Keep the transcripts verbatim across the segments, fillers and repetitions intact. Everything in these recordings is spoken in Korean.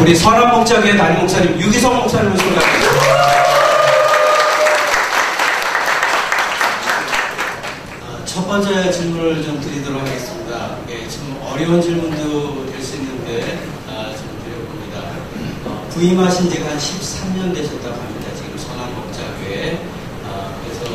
우리 선한목자교회 담임 목사님 유기성 목사님을 소개합니다. 첫 번째 질문을 좀 드리도록 하겠습니다. 예, 좀 어려운 질문도 될 수 있는데 아, 좀 드려봅니다. 어, 부임하신 지가 한 십삼 년 되셨다고 합니다. 지금 선한목자교회. 아, 그래서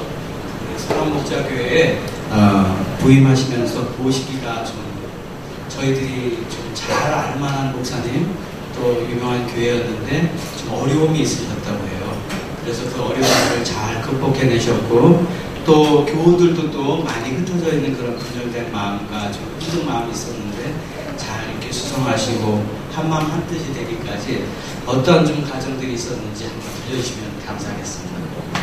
선한목자교회에 어, 부임하시면서 보시기가 좀 저희들이 좀 잘 알만한 목사님 또 유명한 교회였는데 좀 어려움이 있으셨다고 해요. 그래서 그 어려움을 잘 극복해내셨고 또 교우들도 또 많이 흩어져 있는 그런 분열된 마음과 좀 힘든 마음이 있었는데 잘 이렇게 수성하시고 한마음 한뜻이 되기까지 어떤 좀 과정들이 있었는지 한번 들려주시면 감사하겠습니다.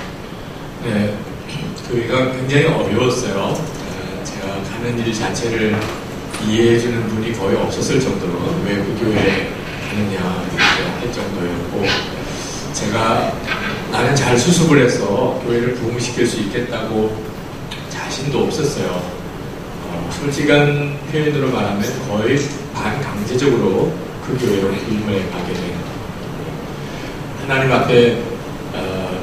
네, 교회가 굉장히 어려웠어요. 제가 가는 일 자체를 이해해주는 분이 거의 없었을 정도로 왜 그 교회에 가느냐 이렇게 할 정도였고, 제가 나는 잘 수습을 해서 교회를 부흥시킬 수 있겠다고 자신도 없었어요. 어, 솔직한 표현으로 말하면 거의 반강제적으로 그 교회로 부임을 하게 된 하나님 앞에 어,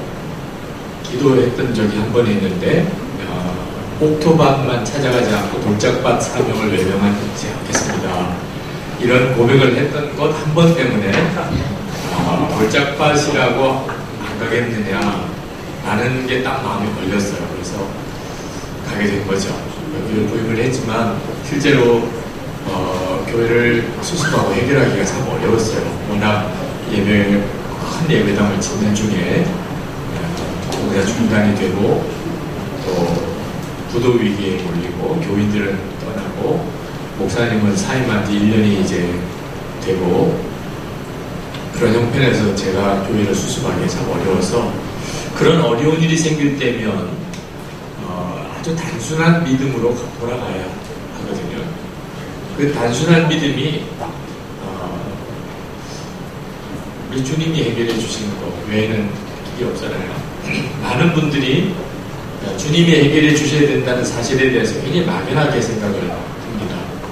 기도했던 적이 한 번 있는데 어, 옥토밭만 찾아가지 않고 돌짝밭 사명을 외면하지 않겠습니다. 이런 고백을 했던 것 한 번 때문에 어, 돌짝밭이라고 안 가겠느냐 라는 게 딱 마음에 걸렸어요. 그래서 가게 된 거죠. 여기를 부임을 했지만 실제로 어, 교회를 수습하고 해결하기가 참 어려웠어요. 워낙 예배 큰 예배당을 짓는 중에 교회가 중단이 되고 또 부도 위기에 몰리고 교인들은 떠나고 목사님은 사임한 지 일 년이 이제 되고 그런 형편에서 제가 교회를 수습하기 참 어려워서, 그런 어려운 일이 생길 때면 어, 아주 단순한 믿음으로 돌아가야 하거든요. 그 단순한 믿음이 어, 우리 주님이 해결해 주시는 것 외에는 길이 없잖아요. 많은 분들이 주님이 해결해 주셔야 된다는 사실에 대해서 굉장히 막연하게 생각을 합니다.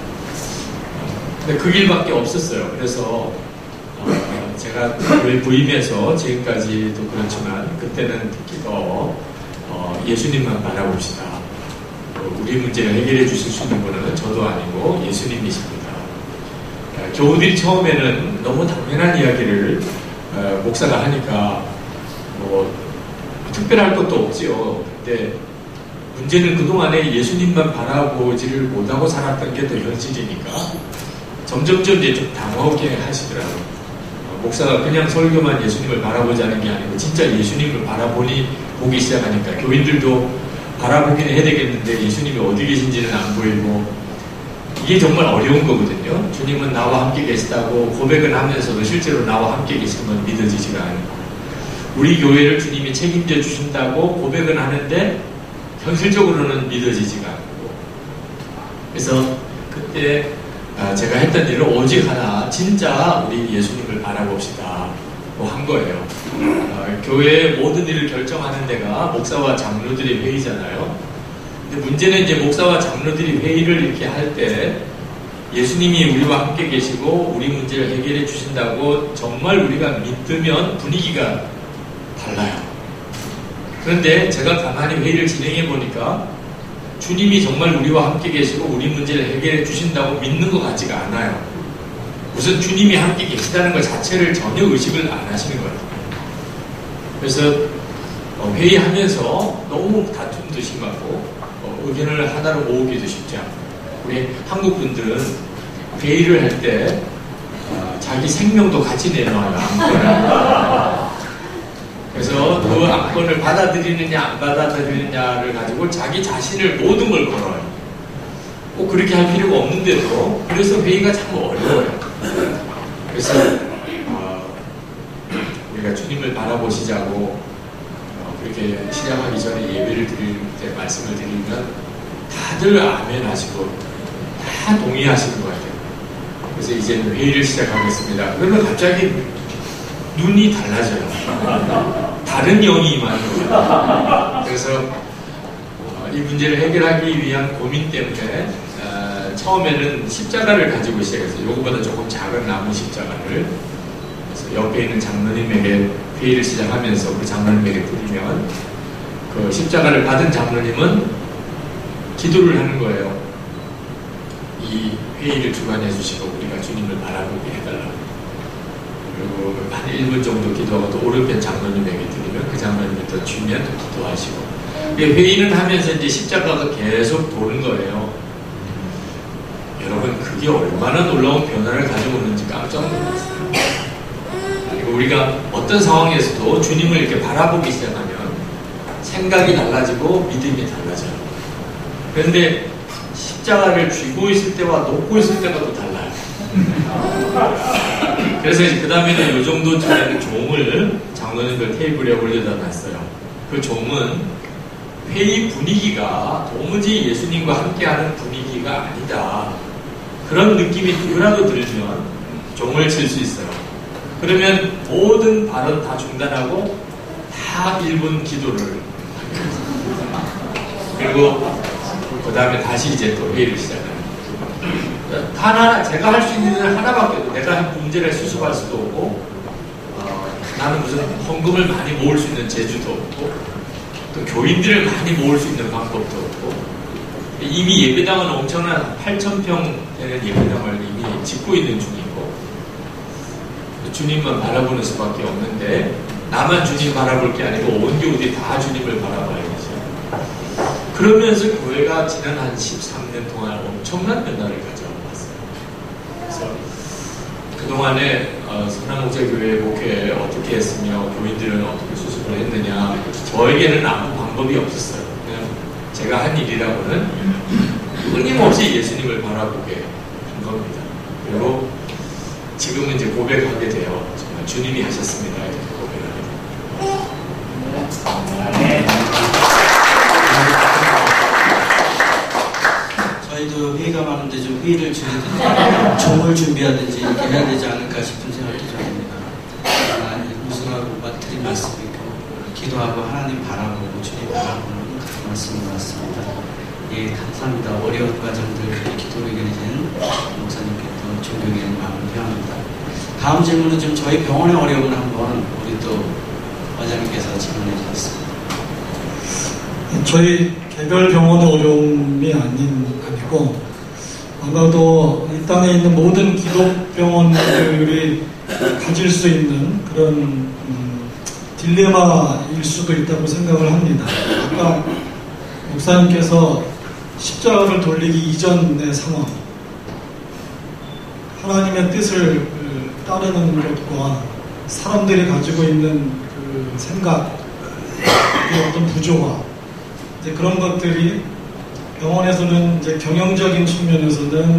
근데 그 길밖에 없었어요. 그래서 어, 제가 교회 부임해서 지금까지도 그렇지만 그때는 특히 더 어, 예수님만 바라봅시다. 우리 문제를 해결해 주실 수 있는 분은 저도 아니고 예수님이십니다. 어, 교우들이 처음에는 너무 당연한 이야기를 어, 목사가 하니까 뭐 특별할 것도 없지요. 근데 문제는 그동안에 예수님만 바라보지를 못하고 살았던 게 더 현실이니까 점점점 이제 좀 당황하게 하시더라고요. 어, 목사가 그냥 설교만 예수님을 바라보자는 게 아니고 진짜 예수님을 바라보니 보기 시작하니까 교인들도 바라보긴 해야 되겠는데 예수님이 어디 계신지는 안 보이고, 이게 정말 어려운 거거든요. 주님은 나와 함께 계시다고 고백은 하면서도 실제로 나와 함께 계신 건 믿어지지가 않고, 우리 교회를 주님이 책임져 주신다고 고백은 하는데 현실적으로는 믿어지지가 않고, 그래서 그때 제가 했던 일은 오직 하나, 진짜 우리 예수님을 바라봅시다 뭐 한 거예요. 어, 교회의 모든 일을 결정하는 데가 목사와 장로들의 회의잖아요. 근데 문제는 이제 목사와 장로들이 회의를 이렇게 할 때 예수님이 우리와 함께 계시고 우리 문제를 해결해 주신다고 정말 우리가 믿으면 분위기가 달라요. 그런데 제가 가만히 회의를 진행해 보니까 주님이 정말 우리와 함께 계시고 우리 문제를 해결해 주신다고 믿는 것 같지가 않아요. 우선 주님이 함께 계시다는 것 자체를 전혀 의식을 안 하시는 거예요. 그래서 회의하면서 너무 다툼도 심하고 의견을 하나로 모으기도 쉽지 않고, 우리 한국 분들은 회의를 할 때 자기 생명도 같이 내놔요. 안건을. 그래서 그 안건을 받아들이느냐 안 받아들이느냐를 가지고 자기 자신을 모든 걸 걸어요. 꼭 그렇게 할 필요가 없는데도 그래서 회의가 참 어려워요. 그래서 어, 우리가 주님을 바라보시자고 어, 그렇게 시작하기 전에 예배를 드릴 때 말씀을 드리면 다들 아멘 하시고 다 동의하시는 것 같아요. 그래서 이제는 회의를 시작하겠습니다. 그러면 갑자기 눈이 달라져요. 다른 영이 임하는 거예요. 그래서 어, 이 문제를 해결하기 위한 고민 때문에 어, 처음에는 십자가를 가지고 시작했어요. 요거보다 조금 작은 나무 십자가를. 그래서 옆에 있는 장로님에게 회의를 시작하면서 그 장로님에게 드리면 그 십자가를 받은 장로님은 기도를 하는 거예요. 이 회의를 주관해 주시고 우리가 주님을 바라보게 해달라고. 그리고 한 일 분 정도 기도하고 또 오른편 장로님에게 드리면 그 장로님이 또 주면 또 기도하시고. 회의는 하면서 이제 십자가가 계속 도는 거예요. 여러분, 그게 얼마나 놀라운 변화를 가져오는지 깜짝 놀랐어요. 그리고 우리가 어떤 상황에서도 주님을 이렇게 바라보기 시작하면 생각이 달라지고 믿음이 달라져요. 그런데 십자가를 쥐고 있을 때와 놓고 있을 때가 또 달라요. 그래서 이제 그 다음에는 이 정도쯤에는 종을 장로님들 테이블에 올려다 놨어요. 그 종은 회의 분위기가 도무지 예수님과 함께하는 분위기가 아니다. 그런 느낌이 누구라도 들면 종을 칠 수 있어요. 그러면 모든 발언 다 중단하고 다 일 분 기도를 그리고 그 다음에 다시 이제 또 회의를 시작합니다. 단 하나, 제가 할 수 있는 일은 하나밖에 없고, 내가 문제를 수습할 수도 없고, 어, 나는 무슨 헌금을 많이 모을 수 있는 재주도 없고, 또 교인들을 많이 모을 수 있는 방법도 없고, 이미 예배당은 엄청난 팔천 평 되는 예배당을 이미 짓고 있는 중이고, 주님만 바라보는 수밖에 없는데, 나만 주님 바라볼 게 아니고 온 교우들이 다 주님을 바라봐야겠죠. 그러면서 교회가 지난 한 십삼 년 동안 엄청난 변화를 가져왔어요. 그래서 그동안에 어, 선한목자교회 목회 어떻게 했으며 교인들은 어떻게 수습을 했느냐, 저에게는 아무 방법이 없었어요. 그냥 제가 한 일이라고는 끊임없이 예수님을 바라보게 한 겁니다. 그리고 지금은 이제 고백하게 돼요. 정말 주님이 하셨습니다. 이렇게 고백하게 돼요. 저희도 회의가 많은데 좀 회의를 줄이든지 종을 준비하든지 이렇게 해야 되지 않을까 싶은 생각이 좀 듭니다. 우승하고 드린 말씀이고 기도하고 하나님 바라보고 주님 바라보는 그런 말씀인 것 같습니다. 예, 감사합니다. 어려운 과정들 기도를 이겨내신 목사님께 또 존경의 마음을 표합니다. 다음 질문은 좀 저희 병원의 어려움을 한번 우리 또 원장님께서 질문해 주셨습니다. 저희 개별 병원의 어려움이 아닌, 아니고, 아마도 이 땅에 있는 모든 기독병원들이 가질 수 있는 그런, 음, 딜레마일 수도 있다고 생각을 합니다. 아까 목사님께서 십자가를 돌리기 이전의 상황, 하나님의 뜻을 따르는 것과 사람들이 가지고 있는 그 생각, 그 어떤 부조화, 이제 그런 것들이 병원에서는 이제 경영적인 측면에서는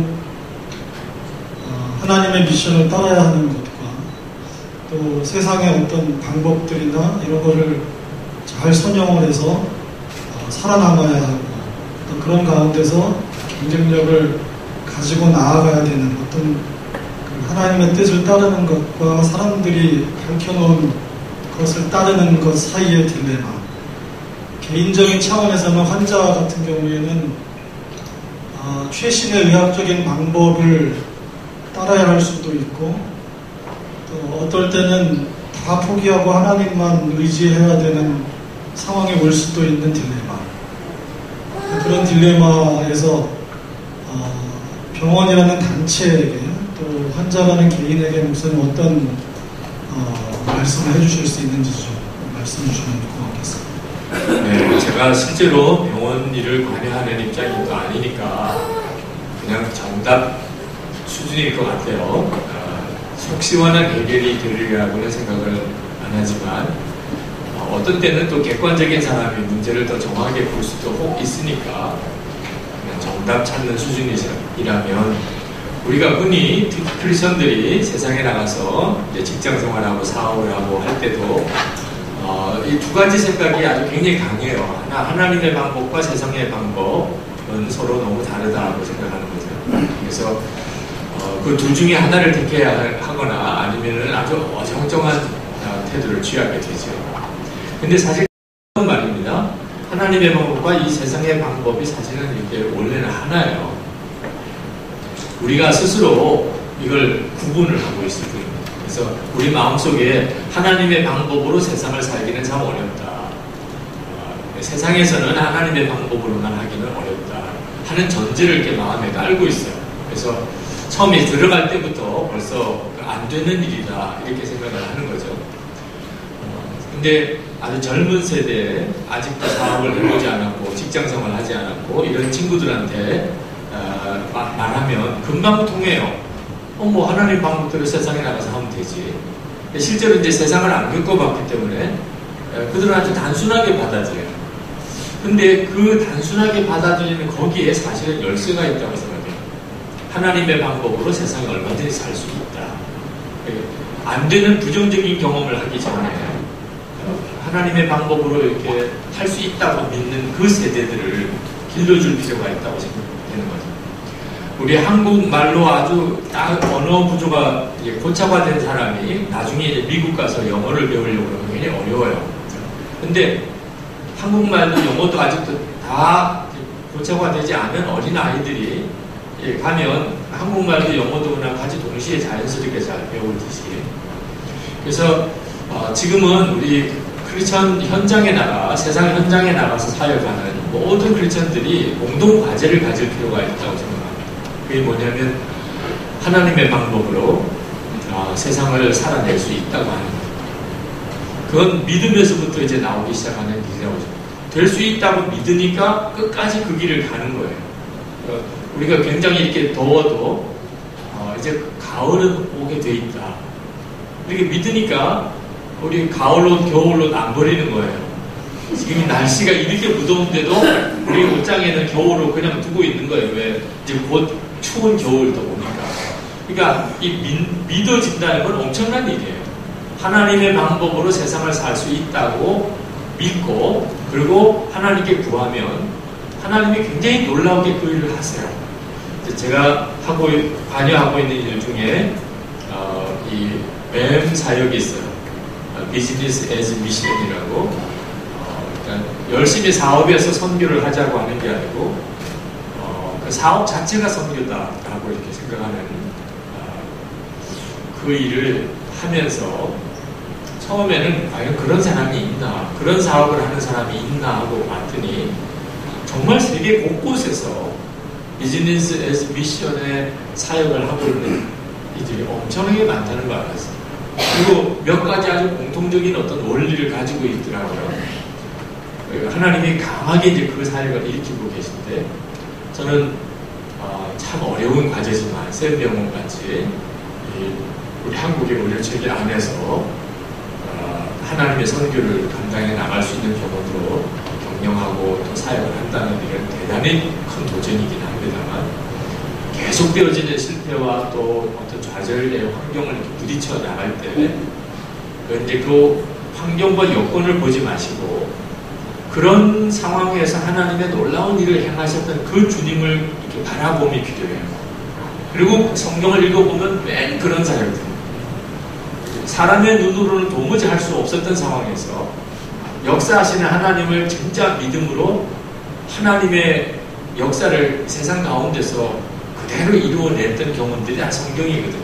어, 하나님의 미션을 따라야 하는 것과 또 세상의 어떤 방법들이나 이런 거를 잘 선용을 해서 어, 살아남아야 하고 또 그런 가운데서 경쟁력을 가지고 나아가야 되는 어떤 그 하나님의 뜻을 따르는 것과 사람들이 밝혀놓은 것을 따르는 것 사이의 딜레마. 개인적인 차원에서는 환자 같은 경우에는 어, 최신의 의학적인 방법을 따라야 할 수도 있고 또 어떨 때는 다 포기하고 하나님만 의지해야 되는 상황이 올 수도 있는 딜레마. 그런 딜레마에서 어, 병원이라는 단체에게 또 환자라는 개인에게 목사님 어떤 어, 말씀을 해주실 수 있는지 좀 말씀해 주시면 고맙겠습니다. 네, 제가 실제로 병원 일을 관여하는 입장이 또 아니니까 그냥 정답 수준일 것 같아요. 어, 속 시원한 해결이 되리라고는 생각을 안 하지만 어, 어떤 때는 또 객관적인 사람이 문제를 더 정확하게 볼 수도 혹 있으니까 그냥 정답 찾는 수준이라면 우리가 흔히 크리스천들이 세상에 나가서 이제 직장 생활하고 사업을 하고 할 때도 어, 이 두 가지 생각이 아주 굉장히 강해요. 하나, 하나님의 방법과 세상의 방법은 서로 너무 다르다고 생각하는 거죠. 그래서 어, 그 둘 중에 하나를 택해야 하거나 아니면은 아주 어정쩡한 태도를 취하게 되죠. 근데 사실 그런 말입니다. 하나님의 방법과 이 세상의 방법이 사실은 이렇게 원래는 하나예요. 우리가 스스로 이걸 구분을 하고 있을 뿐입니다. 그래서 우리 마음속에 하나님의 방법으로 세상을 살기는 참 어렵다. 어, 세상에서는 하나님의 방법으로만 하기는 어렵다 하는 전제를 이렇게 마음에 깔고 있어요. 그래서 처음에 들어갈 때부터 벌써 안 되는 일이다 이렇게 생각을 하는 거죠. 어, 근데 아주 젊은 세대에 아직도 사업을 해보지 않았고 직장생활을 하지 않았고 이런 친구들한테 어, 마, 말하면 금방 통해요. 어, 뭐 하나님 방법대로 세상에 나가서 하면 되지. 실제로 이제 세상을 안 겪어봤기 때문에 어, 그들은 아주 단순하게 받아들여요. 근데 그 단순하게 받아들이는 거기에 사실은 열쇠가 있다고 생각해요. 하나님의 방법으로 세상에 얼마든지 살 수 있다. 안 되는 부정적인 경험을 하기 전에 하나님의 방법으로 이렇게 할 수 있다고 믿는 그 세대들을 길러줄 필요가 있다고 생각되는 거죠. 우리 한국말로 아주 딱 언어 구조가 이제 고착화된 사람이 나중에 이제 미국 가서 영어를 배우려고 하면 굉장히 어려워요. 근데 한국말도 영어도 아직도 다 고착화되지 않은 어린 아이들이 가면 한국말도 영어도 그냥 같이 동시에 자연스럽게 잘 배우듯이. 그래서 어 지금은 우리 크리스천 현장에 나가 세상 현장에 나가서 사역하는 모든 크리스천들이 공동 과제를 가질 필요가 있다고 생각합니다. 그게 뭐냐면 하나님의 방법으로 어 세상을 살아낼 수 있다고 하는 거예요. 그건 믿음에서부터 이제 나오기 시작하는 일이라고 될 수 있다고 믿으니까 끝까지 그 길을 가는 거예요. 어 우리가 굉장히 이렇게 더워도 어 이제 가을은 오게 돼 있다. 이렇게 믿으니까 우리 가을로 겨울로 안 버리는 거예요. 지금 날씨가 이렇게 무더운데도 우리 옷장에는 겨울로 그냥 두고 있는 거예요. 왜? 이제 곧 추운 겨울도 오니까. 그러니까 이 믿, 믿어진다는 건 엄청난 일이에요. 하나님의 방법으로 세상을 살 수 있다고 믿고 그리고 하나님께 구하면 하나님이 굉장히 놀라우게 그 일을 하세요. 제가 하고 관여하고 있는 일 중에 어, 이 뱀 사역이 있어요. 비즈니스 에즈 미션이라고 어, 그러니까 열심히 사업에서 선교를 하자고 하는 게 아니고 어, 그 사업 자체가 선교다라고 이렇게 생각하는 어, 그 일을 하면서 처음에는 과연 그런 사람이 있나 그런 사업을 하는 사람이 있나 하고 봤더니 정말 세계 곳곳에서 비즈니스 에즈 미션의 사역을 하고 있는 이들이 엄청나게 많다는 걸 알았어요. 그리고 몇 가지 아주 공통적인 어떤 원리를 가지고 있더라고요. 하나님이 강하게 이제 그 사역을 일으키고 계신데 저는 어, 참 어려운 과제지만 샘병원 같이 우리 한국의 원료체계 안에서 어, 하나님의 선교를 감당해 나갈 수 있는 병원으로 경영하고 또 사역을 한다는 일은 대단히 큰 도전이긴 합니다만 계속되어지는 실패와 또 어떤 좌절의 환경을 이렇게 부딪혀 나갈 때 이제 그 환경과 여건을 보지 마시고 그런 상황에서 하나님의 놀라운 일을 행하셨던 그 주님을 이렇게 바라봄이 필요해요. 그리고 성경을 읽어보면 맨 그런 사역들 사람의 눈으로는 도무지 할 수 없었던 상황에서 역사하시는 하나님을 진짜 믿음으로 하나님의 역사를 세상 가운데서 그대로 이루어냈던 경험들이 다 성경이거든요.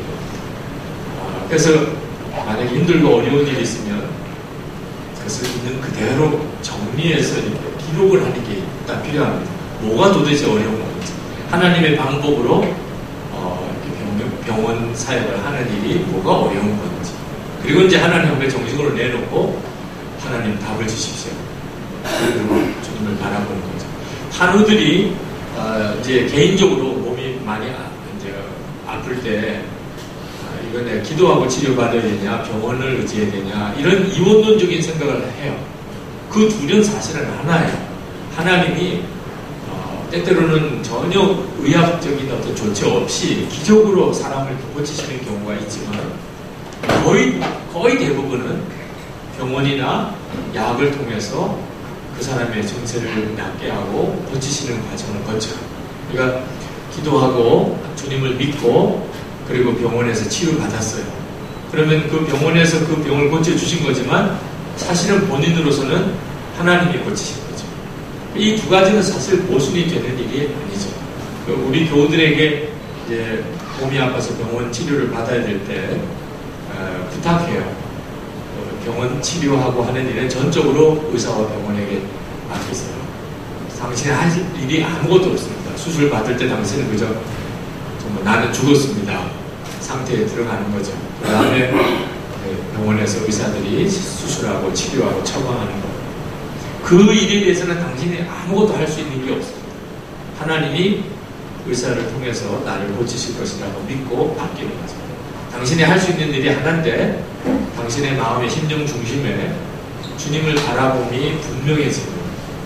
어, 그래서 만약에 힘들고 어려운 일이 있으면 그것을 있는 그대로 정리해서 이렇게 기록을 하는 게 딱 필요합니다. 뭐가 도대체 어려운 건지 하나님의 방법으로 어, 병, 병원 사역을 하는 일이 뭐가 어려운 건지 그리고 이제 하나님 앞에 정식으로 내놓고 하나님 답을 주십시오. 그리고 주님을 바라보는 거죠. 한우들이 어, 이제 개인적으로 몸이 많이 아, 이제 아플 때 아, 이건 내가 기도하고 치료받아야 되냐 병원을 의지해야 되냐 이런 이원론적인 생각을 해요. 그 둘은 사실은 하나예요. 하나님이 어, 때때로는 전혀 의학적인 어떤 조치 없이 기적으로 사람을 고치시는 경우가 있지만 거의 거의 대부분은 병원이나 약을 통해서 그 사람의 증세를 낫게 하고 고치시는 과정을 거쳐요. 그러니까 기도하고 주님을 믿고 그리고 병원에서 치료받았어요. 그러면 그 병원에서 그 병을 고쳐주신 거지만 사실은 본인으로서는 하나님이 고치신 거죠. 이 두 가지는 사실 모순이 되는 일이 아니죠. 우리 교우들에게 이제 몸이 아파서 병원 치료를 받아야 될 때 부탁해요. 병원 치료하고 하는 일은 전적으로 의사와 병원에게 맡기세요. 당신이 하실 일이 아무것도 없습니다. 수술 받을 때 당신은 그저 정말 나는 죽었습니다 상태에 들어가는 거죠. 그 다음에 병원에서 의사들이 수술하고 치료하고 처방하는 거예요. 그 일에 대해서는 당신이 아무것도 할 수 있는 게 없습니다. 하나님이 의사를 통해서 나를 고치실 것이라고 믿고 맡기는 거죠. 당신이 할 수 있는 일이 하나인데 당신의 마음의 심령 중심에 주님을 바라봄이 분명해지고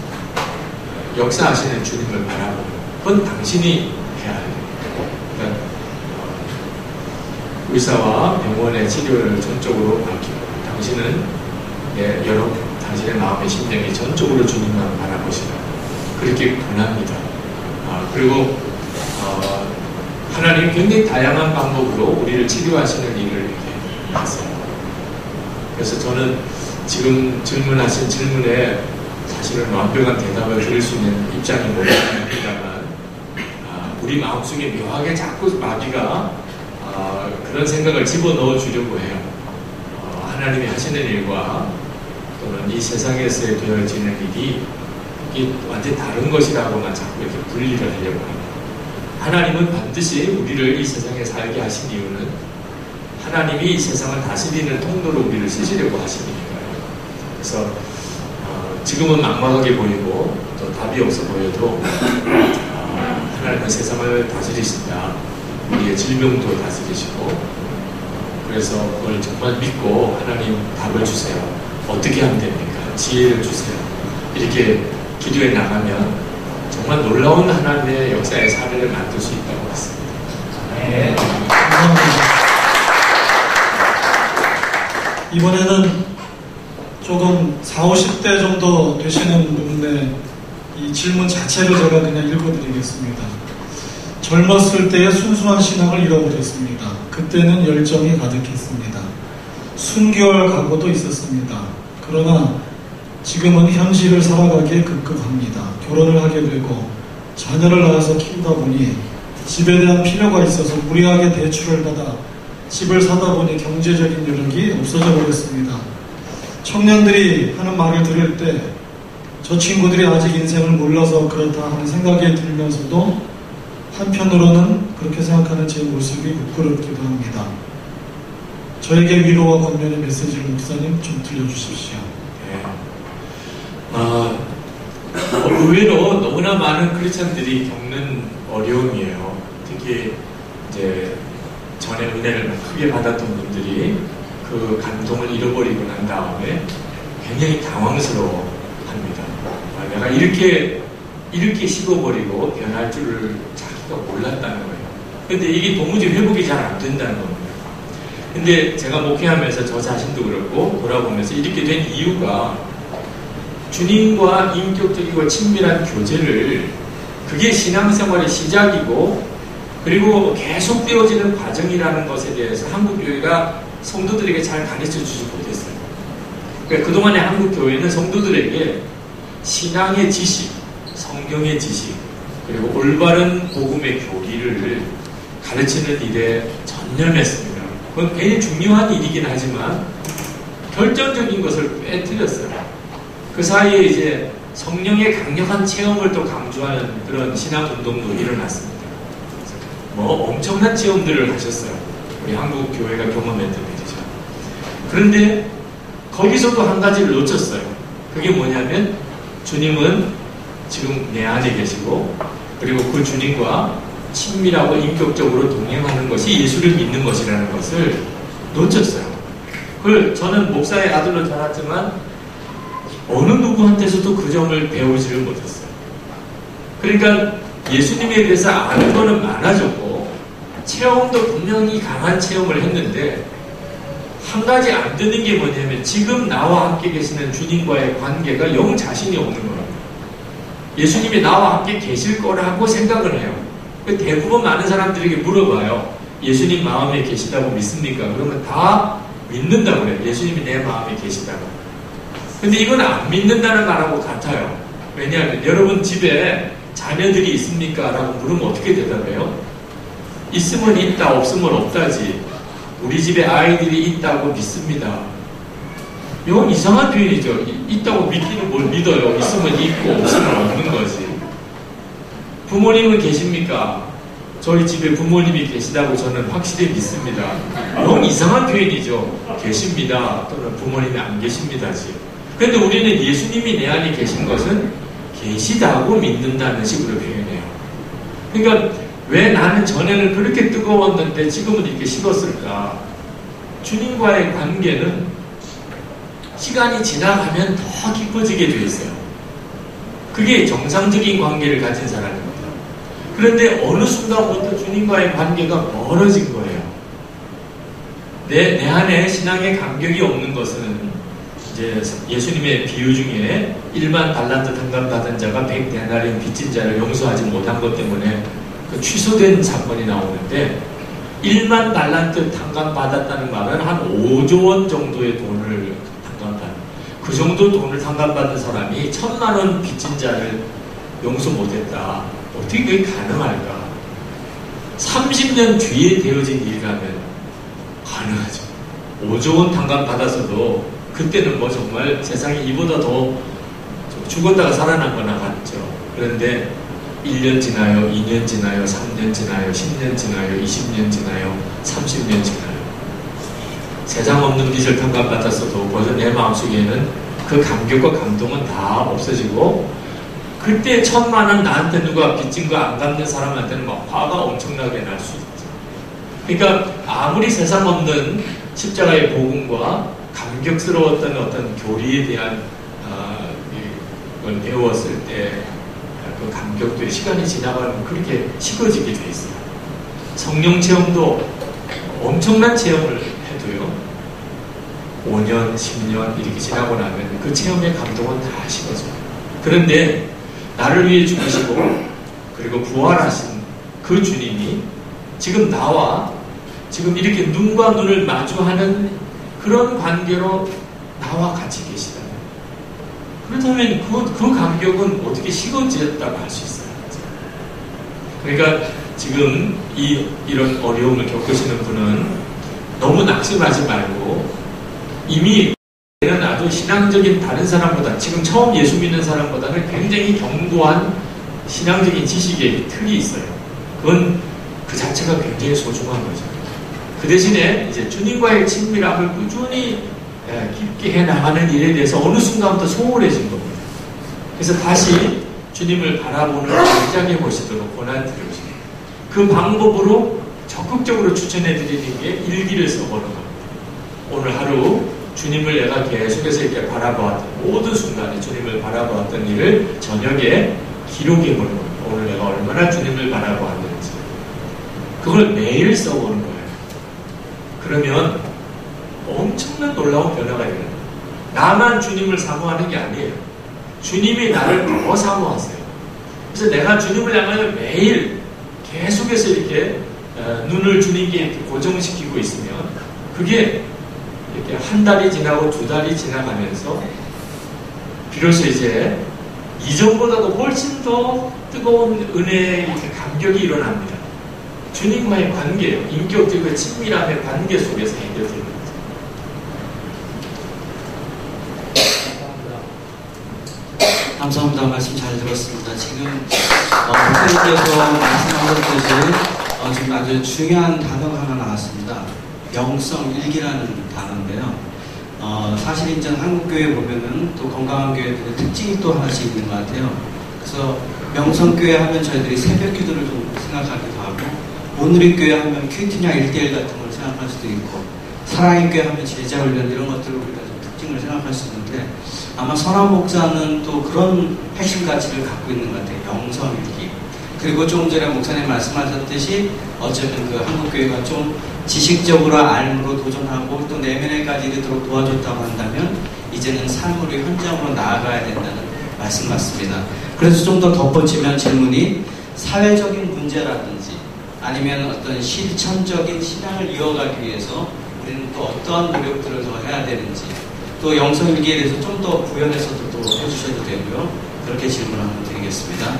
역사하시는 주님을 바라보는 그건 당신이 해야 해요. 그러니까 의사와 병원의 치료를 전적으로 맡기고 당신은 예, 여러 당신의 마음의 심령이 전적으로 주님만 바라보시라고 그렇게 권합니다. 아, 그리고 어, 하나님 굉장히 다양한 방법으로 우리를 치료하시는 일을 이렇게 하세요. 그래서 저는 지금 질문하신 질문에 사실은 완벽한 대답을 드릴 수 있는 입장이 모르겠습니다만 아, 우리 마음속에 묘하게 자꾸 마귀가 아, 그런 생각을 집어넣어 주려고 해요. 어, 하나님이 하시는 일과 또는 이 세상에서 되어지는 일이 이게 완전히 다른 것이라고만 자꾸 이렇게 분리를 하려고 합니다. 하나님은 반드시 우리를 이 세상에 살게 하신 이유는 하나님이 이 세상을 다스리는 통로로 우리를 쓰시려고 하시니까요. 그래서 어, 지금은 막막하게 보이고 또 답이 없어 보여도 어, 하나님은 세상을 다스리신다. 우리의 질병도 다스리시고 그래서 그걸 정말 믿고 하나님 답을 주세요. 어떻게 하면 됩니까? 지혜를 주세요. 이렇게 기도해 나가면 정말 놀라운 하나님의 역사의 사례를 만들 수 있다고 봤습니다. 네. 감사합니다. 이번에는 조금 사오십 대 정도 되시는 분의 이 질문 자체를 제가 그냥 읽어드리겠습니다. 젊었을 때의 순수한 신앙을 잃어버렸습니다. 그때는 열정이 가득했습니다. 순결 각오도 있었습니다. 그러나 지금은 현실을 살아가기에 급급합니다. 결혼을 하게 되고 자녀를 낳아서 키우다 보니 집에 대한 필요가 있어서 무리하게 대출을 받아 집을 사다 보니 경제적인 여력이 없어져 버렸습니다. 청년들이 하는 말을 들을 때 저 친구들이 아직 인생을 몰라서 그렇다 하는 생각이 들면서도 한편으로는 그렇게 생각하는 제 모습이 부끄럽기도 합니다. 저에게 위로와 권면의 메시지를 목사님 좀 들려주십시오. 네. 어, 의외로 너무나 많은 크리스천들이 겪는 어려움이에요. 특히 이제 전에 은혜를 크게 받았던 분들이 그 감동을 잃어버리고 난 다음에 굉장히 당황스러워 합니다. 아, 내가 이렇게 이렇게 식어버리고 변할 줄을 자기가 몰랐다는 거예요. 근데 이게 도무지 회복이 잘 안 된다는 겁니다. 근데 제가 목회하면서 저 자신도 그렇고 돌아보면서 이렇게 된 이유가 주님과 인격적이고 친밀한 교제를 그게 신앙생활의 시작이고 그리고 계속되어지는 과정이라는 것에 대해서 한국교회가 성도들에게 잘 가르쳐 주지 못했어요. 그러니까 그동안의 한국교회는 성도들에게 신앙의 지식, 성경의 지식, 그리고 올바른 복음의 교리를 가르치는 일에 전념했습니다. 그건 굉장히 중요한 일이긴 하지만 결정적인 것을 빼뜨렸어요. 그 사이에 이제 성령의 강력한 체험을 또 강조하는 그런 신앙운동도 일어났습니다. 뭐 엄청난 체험들을 하셨어요. 우리 한국 교회가 경험했던 일이죠. 그런데 거기서도 한 가지를 놓쳤어요. 그게 뭐냐면 주님은 지금 내 안에 계시고 그리고 그 주님과 친밀하고 인격적으로 동행하는 것이 예수를 믿는 것이라는 것을 놓쳤어요. 그걸 저는 목사의 아들로 자랐지만 어느 누구한테서도 그 점을 배우지를 못했어요. 그러니까 예수님에 대해서 아는 거는 많아졌고 체험도 분명히 강한 체험을 했는데 한 가지 안 되는 게 뭐냐면 지금 나와 함께 계시는 주님과의 관계가 영 자신이 없는 겁니다. 예수님이 나와 함께 계실 거라고 생각을 해요. 대부분 많은 사람들에게 물어봐요. 예수님 마음에 계시다고 믿습니까? 그러면 다 믿는다고 그래요. 예수님이 내 마음에 계시다고. 근데 이건 안 믿는다는 말하고 같아요. 왜냐하면 여러분 집에 자녀들이 있습니까? 라고 물으면 어떻게 대답해요? 있으면 있다, 없으면 없다지. 우리 집에 아이들이 있다고 믿습니다. 이건 이상한 표현이죠. 있다고 믿기는 뭘 믿어요. 있으면 있고 없으면 없는 거지. 부모님은 계십니까? 저희 집에 부모님이 계시다고 저는 확실히 믿습니다. 이건 이상한 표현이죠. 계십니다. 또는 부모님이 안 계십니다지. 그런데 우리는 예수님이 내 안에 계신 것은 계시다고 믿는다는 식으로 표현해요. 그러니까 왜 나는 전에는 그렇게 뜨거웠는데 지금은 이렇게 식었을까? 주님과의 관계는 시간이 지나가면 더 깊어지게 되어 있어요. 그게 정상적인 관계를 가진 사람입니다. 그런데 어느 순간부터 주님과의 관계가 멀어진 거예요. 내, 내 안에 신앙의 감격이 없는 것은 이제 예수님의 비유 중에 일만 달란트 탕감 받은 자가 백 데나리온 빚진 자를 용서하지 못한 것 때문에 그 취소된 사건이 나오는데 일만 달란트 탕감 받았다는 말은 한 오조 원 정도의 돈을 탕감받은 그 정도 돈을 탕감받은 사람이 천만 원 빚진 자를 용서 못했다. 어떻게 그게 가능할까? 삼십 년 뒤에 되어진 일이라면 가능하죠. 오조 원 탕감받았어도 그때는 뭐 정말 세상에 이보다 더 죽었다가 살아난 거나 같죠. 그런데 일 년 지나요, 이 년 지나요, 삼 년 지나요, 십 년 지나요, 이십 년 지나요, 삼십 년 지나요. 세상 없는 빚을 탕감받았어도 벌써 내 마음속에는 그 감격과 감동은 다 없어지고 그때 천만 원 나한테 누가 빚진 거 안 갚는 사람한테는 막 화가 엄청나게 날 수 있죠. 그러니까 아무리 세상 없는 십자가의 복음과 감격스러웠던 어떤 교리에 대한 어, 걸 배웠을 때 그 감격도 시간이 지나가면 그렇게 식어지게 돼 있어요. 성령 체험도 엄청난 체험을 해도요. 오 년, 십 년 이렇게 지나고 나면 그 체험의 감동은 다 식어져요. 그런데 나를 위해 죽으시고 그리고 부활하신 그 주님이 지금 나와 지금 이렇게 눈과 눈을 마주하는 그런 관계로 나와 같이 계시다. 그렇다면 그, 그 감격은 어떻게 식어졌다고 할 수 있어요? 그러니까 지금 이, 이런 어려움을 겪으시는 분은 너무 낙심하지 말고 이미 는 아주 신앙적인 다른 사람보다 지금 처음 예수 믿는 사람보다는 굉장히 견고한 신앙적인 지식의 틀이 있어요. 그건 그 자체가 굉장히 소중한 거죠. 그 대신에 이제 주님과의 친밀함을 꾸준히 깊게 해나가는 일에 대해서 어느 순간부터 소홀해진 겁니다. 그래서 다시 주님을 바라보는 걸 시작해 보시도록 권한드립니다. 그 방법으로 적극적으로 추천해 드리는 게 일기를 써보는 겁니다. 오늘 하루 주님을 내가 계속해서 이렇게 바라보았던 모든 순간에 주님을 바라보았던 일을 저녁에 기록해 보는 겁니다. 오늘 내가 얼마나 주님을 바라보았는지 그걸 매일 써보는 거예요. 그러면 엄청난 놀라운 변화가 일어나요. 나만 주님을 사모하는 게 아니에요. 주님이 나를 더 사모하세요. 그래서 내가 주님을 향하여 매일 계속해서 이렇게 눈을 주님께 이렇게 고정시키고 있으면 그게 이렇게 한 달이 지나고 두 달이 지나가면서 비로소 이제 이전보다도 훨씬 더 뜨거운 은혜의 감격이 일어납니다. 주님과의 관계예요. 인격적이고 친밀함의 관계 속에서 해결되는 거죠. 감사합니다. 말씀 잘 들었습니다. 지금 목사님께서 말씀하셨듯이 어, 지금 아주 중요한 단어가 하나 나왔습니다. 영성일기라는 단어인데요. 어, 사실 이제 한국교회 보면은 또 건강한 교회들의 특징이 또 하나씩 있는 것 같아요. 그래서 명성교회 하면 저희들이 새벽 기도를 좀 생각하기도 하고, 오늘의 교회 하면 큐티냐 일대일 같은 걸 생각할 수도 있고, 사랑의 교회 하면 제자훈련 이런 것들을 우리가 좀 특징을 생각할 수 있는데, 아마 선한 목사는 또 그런 핵심 가치를 갖고 있는 것 같아요. 영성일기. 그리고 조금 전에 목사님 말씀하셨듯이 어쩌면 그 한국교회가 좀 지식적으로 알므로 도전하고 또 내면에까지 이르도록 도와줬다고 한다면 이제는 삶으로 현장으로 나아가야 된다는 말씀 같습니다. 그래서 좀 더 덧붙이면 질문이 사회적인 문제라든지 아니면 어떤 실천적인 신앙을 이어가기 위해서 우리는 또 어떠한 노력들을 더 해야 되는지, 또 영성일기에 대해서 좀 더 부연해서도 또 해주셔도 되고요. 그렇게 질문 한번 드리겠습니다.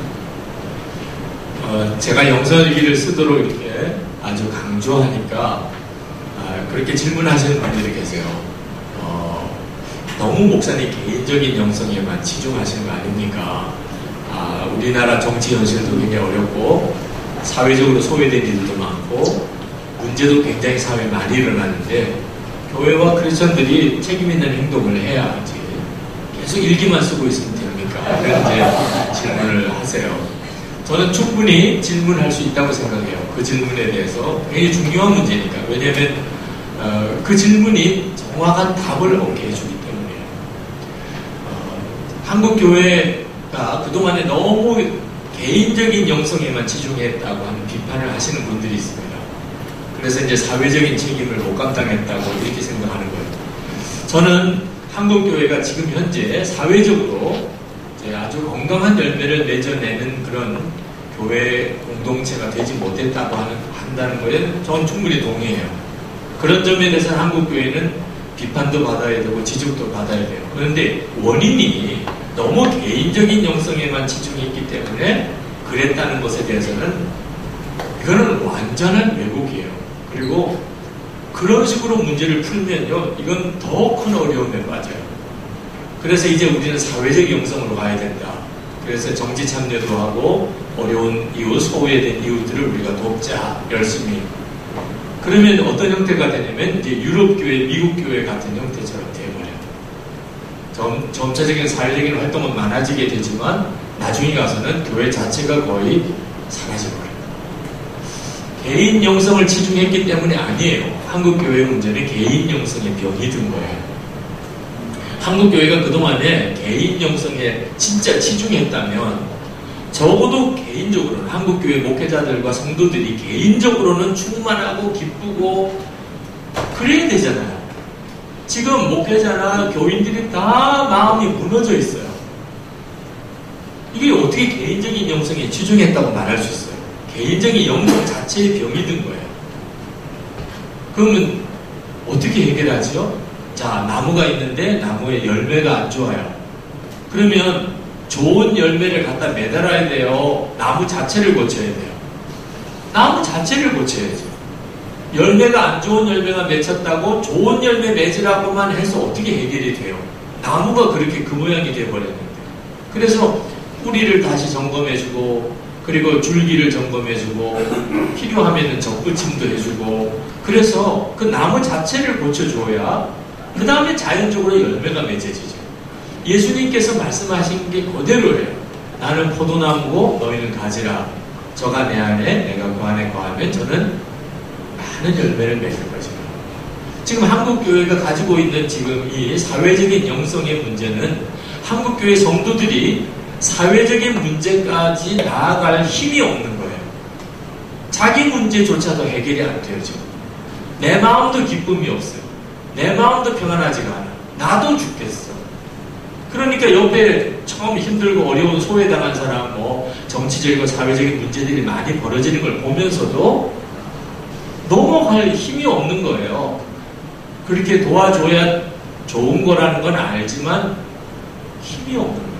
어, 제가 영성일기를 쓰도록 이렇게 아주 강조하니까 아, 그렇게 질문하시는 분들이 계세요. 어, 너무 목사님 개인적인 영성에만 치중하시는 거 아닙니까? 아, 우리나라 정치 현실도 굉장히 어렵고 사회적으로 소외된 일도 많고 문제도 굉장히 사회에 많이 일어나는데 교회와 크리스천들이 책임 있는 행동을 해야지 계속 일기만 쓰고 있으면 됩니까? 그런 이제 질문을 하세요. 저는 충분히 질문할 수 있다고 생각해요. 그 질문에 대해서 굉장히 중요한 문제니까. 왜냐하면 어, 그 질문이 정확한 답을 얻게 해주기 때문에요. 어, 한국 교회가 그동안에 너무 개인적인 영성에만 치중했다고 하는 비판을 하시는 분들이 있습니다. 그래서 이제 사회적인 책임을 못 감당했다고 이렇게 생각하는 거예요. 저는 한국 교회가 지금 현재 사회적으로 아주 건강한 열매를 맺어내는 그런 교회 공동체가 되지 못했다고 하는, 한다는 거에 저는 충분히 동의해요. 그런 점에 대해서는 한국 교회는 비판도 받아야 되고 지적도 받아야 돼요. 그런데 원인이 너무 개인적인 영성에만 치중했기 때문에 그랬다는 것에 대해서는 이거는 완전한 왜곡이에요. 그리고 그런 식으로 문제를 풀면요, 이건 더 큰 어려움에 빠져요. 그래서 이제 우리는 사회적 영성으로 가야 된다. 그래서 정치 참여도 하고 어려운 이웃, 소외된 이웃들을 우리가 돕자, 열심히. 그러면 어떤 형태가 되냐면 이제 유럽 교회, 미국 교회 같은 형태처럼 되어버려요. 점, 점차적인 사회적인 활동은 많아지게 되지만 나중에 가서는 교회 자체가 거의 사라져버려요. 개인 영성을 치중했기 때문에 아니에요. 한국 교회 문제는 개인 영성에 병이 든 거예요. 한국 교회가 그동안에 개인 영성에 진짜 치중했다면 적어도 개인적으로는 한국 교회 목회자들과 성도들이 개인적으로는 충만하고 기쁘고 그래야 되잖아요. 지금 목회자나 교인들이 다 마음이 무너져 있어요. 이게 어떻게 개인적인 영성에 치중했다고 말할 수 있어요? 개인적인 영성 자체에 병이 든 거예요. 그러면 어떻게 해결하죠? 자, 나무가 있는데 나무에 열매가 안 좋아요. 그러면 좋은 열매를 갖다 매달아야 돼요. 나무 자체를 고쳐야 돼요. 나무 자체를 고쳐야죠. 열매가 안 좋은 열매가 맺혔다고 좋은 열매 맺으라고만 해서 어떻게 해결이 돼요? 나무가 그렇게 그 모양이 돼버렸는데. 그래서 뿌리를 다시 점검해주고, 그리고 줄기를 점검해주고, 필요하면 적부침도 해주고, 그래서 그 나무 자체를 고쳐줘야 그 다음에 자연적으로 열매가 맺어지죠. 예수님께서 말씀하신 게 그대로예요. 나는 포도나무고 너희는 가지라. 저가 내 안에 내가 그 안에 거하면 저는 많은 열매를 맺을 것이다. 지금 한국교회가 가지고 있는 지금 이 사회적인 영성의 문제는 한국교회 성도들이 사회적인 문제까지 나아갈 힘이 없는 거예요. 자기 문제조차도 해결이 안 돼요. 지금. 내 마음도 기쁨이 없어요. 내 마음도 평안하지가 않아. 나도 죽겠어. 그러니까 옆에 처음 힘들고 어려운 소외당한 사람, 뭐 정치적이고 사회적인 문제들이 많이 벌어지는 걸 보면서도 넘어갈 힘이 없는 거예요. 그렇게 도와줘야 좋은 거라는 건 알지만 힘이 없는 거예요.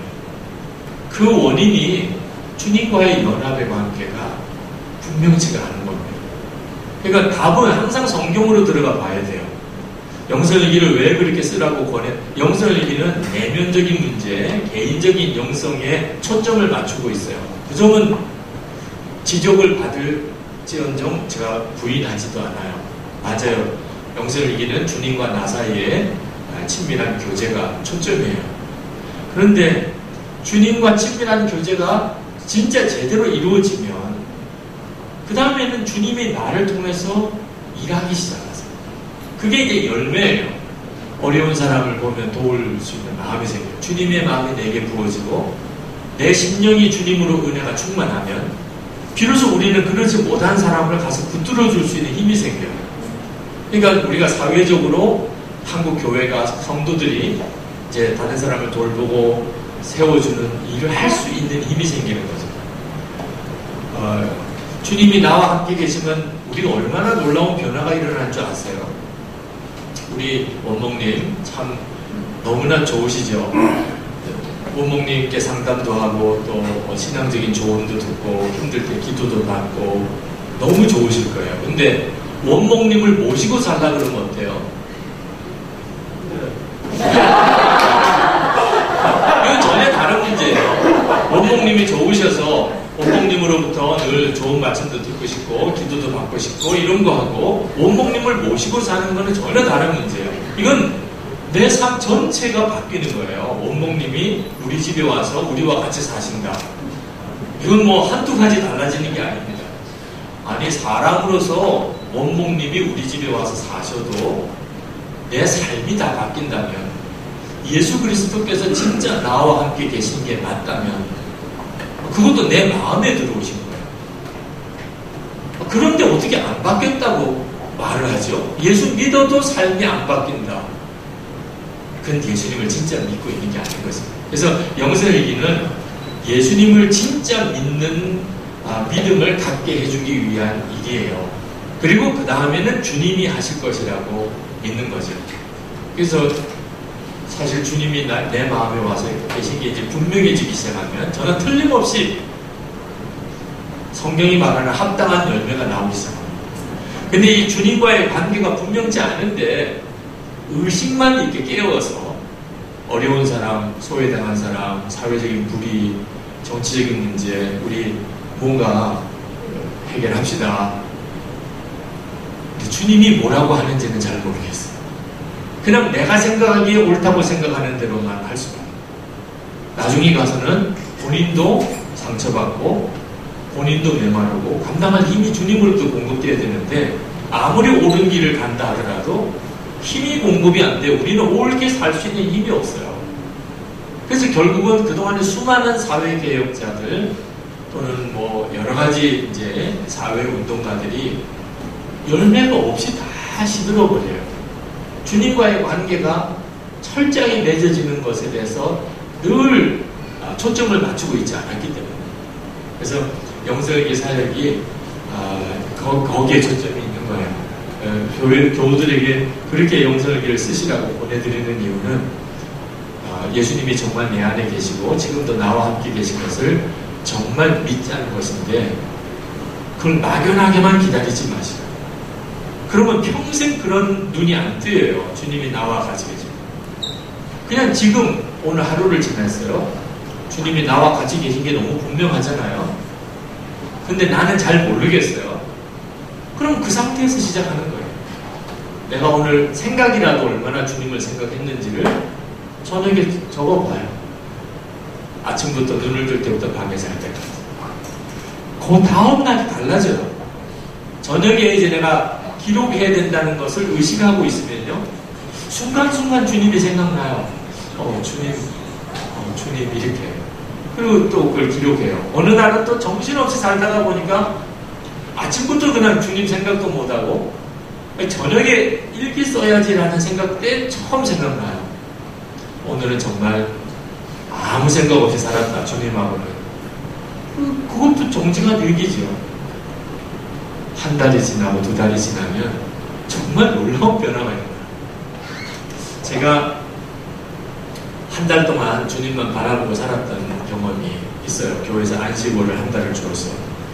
그 원인이 주님과의 연합의 관계가 분명치가 않은 겁니다. 그러니까 답은 항상 성경으로 들어가 봐야 돼요. 영성일기를 왜 그렇게 쓰라고 권해? 영성일기는 내면적인 문제, 개인적인 영성에 초점을 맞추고 있어요. 그 점은 지적을 받을지언정 제가 부인하지도 않아요. 맞아요. 영성일기는 주님과 나 사이에 친밀한 교제가 초점이에요. 그런데 주님과 친밀한 교제가 진짜 제대로 이루어지면 그 다음에는 주님의 나를 통해서 일하기 시작합니다. 그게 이제 열매예요. 어려운 사람을 보면 도울 수 있는 마음이 생겨요. 주님의 마음이 내게 부어지고 내 심령이 주님으로 은혜가 충만하면 비로소 우리는 그러지 못한 사람을 가서 붙들어 줄 수 있는 힘이 생겨요. 그러니까 우리가 사회적으로 한국 교회가 성도들이 이제 다른 사람을 돌보고 세워주는 일을 할 수 있는 힘이 생기는 거죠. 어, 주님이 나와 함께 계시면 우리가 얼마나 놀라운 변화가 일어나는 줄 아세요? 우리 원목님 참 너무나 좋으시죠. 원목님께 상담도 하고 또 신앙적인 조언도 듣고 힘들 때 기도도 받고 너무 좋으실 거예요. 근데 원목님을 모시고 살라 그러면 어때요? 이건 전혀 다른 문제예요. 원목님이 좋으셔서 원목님으로부터 늘 좋은 말씀도 듣고 싶고 기도도 받고 싶고 이런 거 하고 원목님을 모시고 사는 거는 전혀 다른 문제예요. 이건 내 삶 전체가 바뀌는 거예요. 원목님이 우리 집에 와서 우리와 같이 사신다. 이건 뭐 한두 가지 달라지는 게 아닙니다. 아니 사람으로서 원목님이 우리 집에 와서 사셔도 내 삶이 다 바뀐다면, 예수 그리스도께서 진짜 나와 함께 계신 게 맞다면 그것도 내 마음에 들어오신 거예요. 그런데 어떻게 안 바뀌었다고 말을 하죠? 예수 믿어도 삶이 안 바뀐다. 그건 예수님을 진짜 믿고 있는 게 아닌 것입니다. 그래서 영성일기는 예수님을 진짜 믿는 아, 믿음을 갖게 해주기 위한 일이에요. 그리고 그 다음에는 주님이 하실 것이라고 믿는 거죠. 그래서 사실 주님이 나, 내 마음에 와서 계신 게 이제 분명해지기 시작하면 저는 틀림없이 성경이 말하는 합당한 열매가 나오기 시작합니다. 근데 이 주님과의 관계가 분명치 않은데 의식만 이렇게 깨워서 어려운 사람, 소외당한 사람, 사회적인 불의, 정치적인 문제, 우리 뭔가 해결합시다. 근데 주님이 뭐라고 하는지는 잘 모르겠어요. 그냥 내가 생각하기에 옳다고 생각하는 대로만 할 수가 있어요. 나중에 가서는 본인도 상처받고 본인도 메마르고 감당할 힘이 주님으로부터 공급돼야 되는데 아무리 옳은 길을 간다 하더라도 힘이 공급이 안 돼 우리는 옳게 살 수 있는 힘이 없어요. 그래서 결국은 그동안에 수많은 사회개혁자들 또는 뭐 여러 가지 이제 사회운동가들이 열매가 없이 다 시들어버려요. 주님과의 관계가 철저하게 맺어지는 것에 대해서 늘 초점을 맞추고 있지 않았기 때문에. 그래서 영성일기 사역이 거, 거기에 초점이 있는 거예요. 교회, 교우들에게 그렇게 영성일기를 쓰시라고 보내드리는 이유는 예수님이 정말 내 안에 계시고 지금도 나와 함께 계신 것을 정말 믿자는 것인데 그걸 막연하게만 기다리지 마시라. 그러면 평생 그런 눈이 안 뜨여요. 주님이 나와 같이 계시고. 그냥 지금 오늘 하루를 지났어요. 주님이 나와 같이 계신 게 너무 분명하잖아요. 근데 나는 잘 모르겠어요. 그럼 그 상태에서 시작하는 거예요. 내가 오늘 생각이라도 얼마나 주님을 생각했는지를 저녁에 적어봐요. 아침부터 눈을 뜰 때부터 밤에 잘 때까지. 그 다음날이 달라져요. 저녁에 이제 내가 기록해야 된다는 것을 의식하고 있으면요. 순간순간 주님이 생각나요. 어, 주님, 어, 주님 이렇게. 그리고 또 그걸 기록해요. 어느 날은 또 정신없이 살다가 보니까 아침부터 그냥 주님 생각도 못하고 저녁에 일기 써야지라는 생각 때 처음 생각나요. 오늘은 정말 아무 생각 없이 살았다. 주님하고는. 그것도 정지가 일기죠. 한 달이 지나고 두 달이 지나면 정말 놀라운 변화가 있어요. 제가 한 달 동안 주님만 바라보고 살았던 경험이 있어요. 교회에서 안식월을 한 달을 주었어요.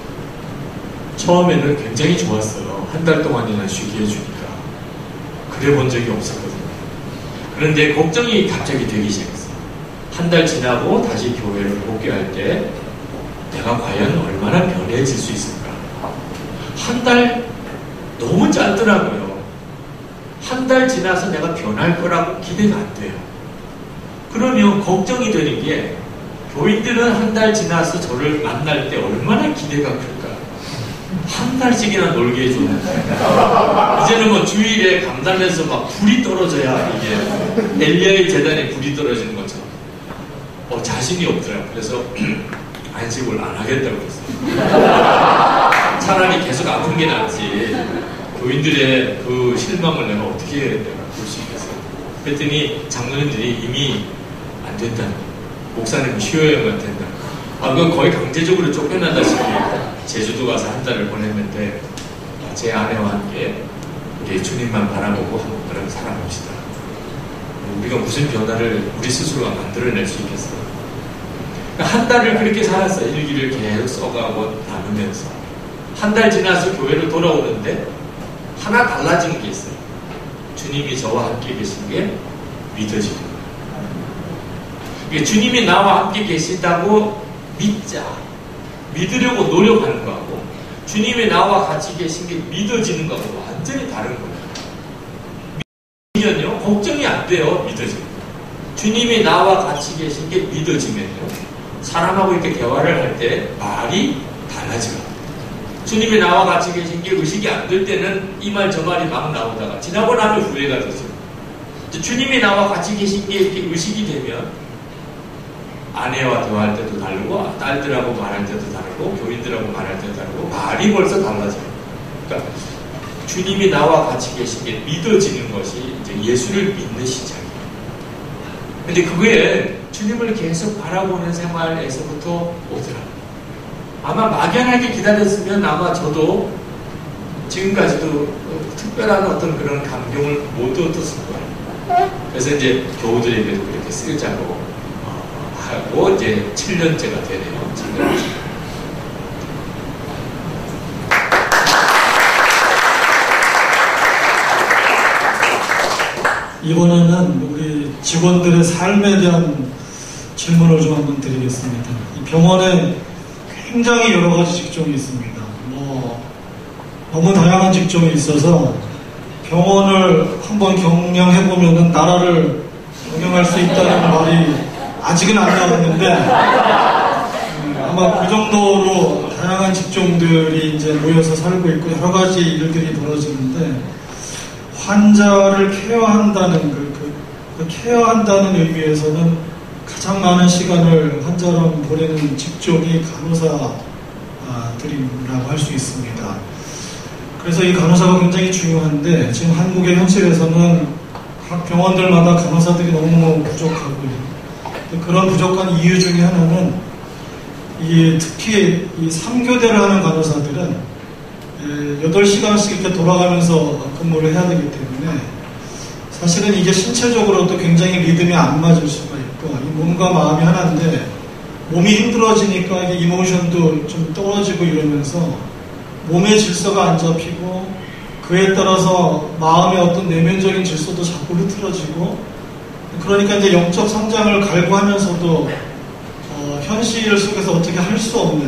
처음에는 굉장히 좋았어요. 한 달 동안이나 쉬게 해주니까. 그래 본 적이 없었거든요. 그런데 걱정이 갑자기 되기 시작했어요. 한 달 지나고 다시 교회를 복귀할 때 내가 과연 얼마나 변해질 수 있을까? 한 달 너무 짧더라고요. 한 달 지나서 내가 변할 거라고 기대가 안 돼요. 그러면 걱정이 되는 게 교인들은 한 달 지나서 저를 만날 때 얼마나 기대가 클까? 한 달씩이나 놀게 해주는데 이제는 뭐 주일에 감당해서 막 불이 떨어져야 이게 엘리야의 재단에 불이 떨어지는 것처럼 어, 자신이 없더라고요. 그래서 안식을 안 하겠다고 했어요. 차라리 계속 아픈 게 낫지. 교인들의 그 실망을 내가 어떻게 내가 볼 수 있겠어요. 그랬더니 장로님들이 이미 안 된다. 목사님은 쉬어야만 된다. 아, 그건 거의 강제적으로 쫓겨난다시피 제주도 가서 한 달을 보냈는데 제 아내와 함께 우리 주님만 바라보고 한번 살아봅시다. 우리가 무슨 변화를 우리 스스로가 만들어낼 수 있겠어요. 한 달을 그렇게 살았어요. 일기를 계속 써가고 나누면서. 한 달 지나서 교회로 돌아오는데 하나 달라진 게 있어요. 주님이 저와 함께 계신 게 믿어지는 거예요. 그러니까 주님이 나와 함께 계시다고 믿자, 믿으려고 노력하는 거하고 주님이 나와 같이 계신 게 믿어지는 거하고 완전히 다른 거예요. 믿으면요 걱정이 안 돼요. 믿어지는 거예요. 주님이 나와 같이 계신 게 믿어지면요 사람하고 이렇게 대화를 할 때 말이 달라져요. 주님이 나와 같이 계신 게 의식이 안 될 때는 이 말 저 말이 막 나오다가 지나고 나면 후회가 되죠. 주님이 나와 같이 계신 게 이렇게 의식이 되면 아내와 대화할 때도 다르고 딸들하고 말할 때도 다르고 교인들하고 말할 때도 다르고 말이 벌써 달라져요. 그러니까 주님이 나와 같이 계신 게 믿어지는 것이 이제 예수를 믿는 시작이에요. 근데 그거에 주님을 계속 바라보는 생활에서부터 오더라고요. 아마 막연하게 기다렸으면 아마 저도 지금까지도 특별한 어떤 그런 감동을 못 얻었을 거예요. 그래서 이제 교우들에게도 그렇게 쓰자고 하고 이제 칠 년째가 되네요. 칠 년째. 이번에는 우리 직원들의 삶에 대한 질문을 좀 한번 드리겠습니다. 이 병원에 굉장히 여러 가지 직종이 있습니다. 뭐 너무 다양한 직종이 있어서 병원을 한번 경영해 보면은 나라를 경영할 수 있다는 말이 아직은 안 나왔는데 음, 아마 그 정도로 다양한 직종들이 이제 모여서 살고 있고 여러 가지 일들이 벌어지는데 환자를 케어한다는 그, 그, 그 케어한다는 의미에서는 가장 많은 시간을 환자랑 보내는 직종이 간호사들이라고 할 수 있습니다. 그래서 이 간호사가 굉장히 중요한데 지금 한국의 현실에서는 각 병원들마다 간호사들이 너무너무 부족하고요. 그런 부족한 이유 중에 하나는 이 특히 이 삼 교대를 하는 간호사들은 여덟 시간씩 이렇게 돌아가면서 근무를 해야 되기 때문에 사실은 이게 신체적으로도 굉장히 리듬이 안 맞을 수가 있고 이 몸과 마음이 하나인데 몸이 힘들어지니까 이게 이모션도 좀 떨어지고 이러면서 몸의 질서가 안 잡히고 그에 따라서 마음의 어떤 내면적인 질서도 자꾸 흐트러지고 그러니까 이제 영적 성장을 갈구하면서도 어, 현실 속에서 어떻게 할 수 없는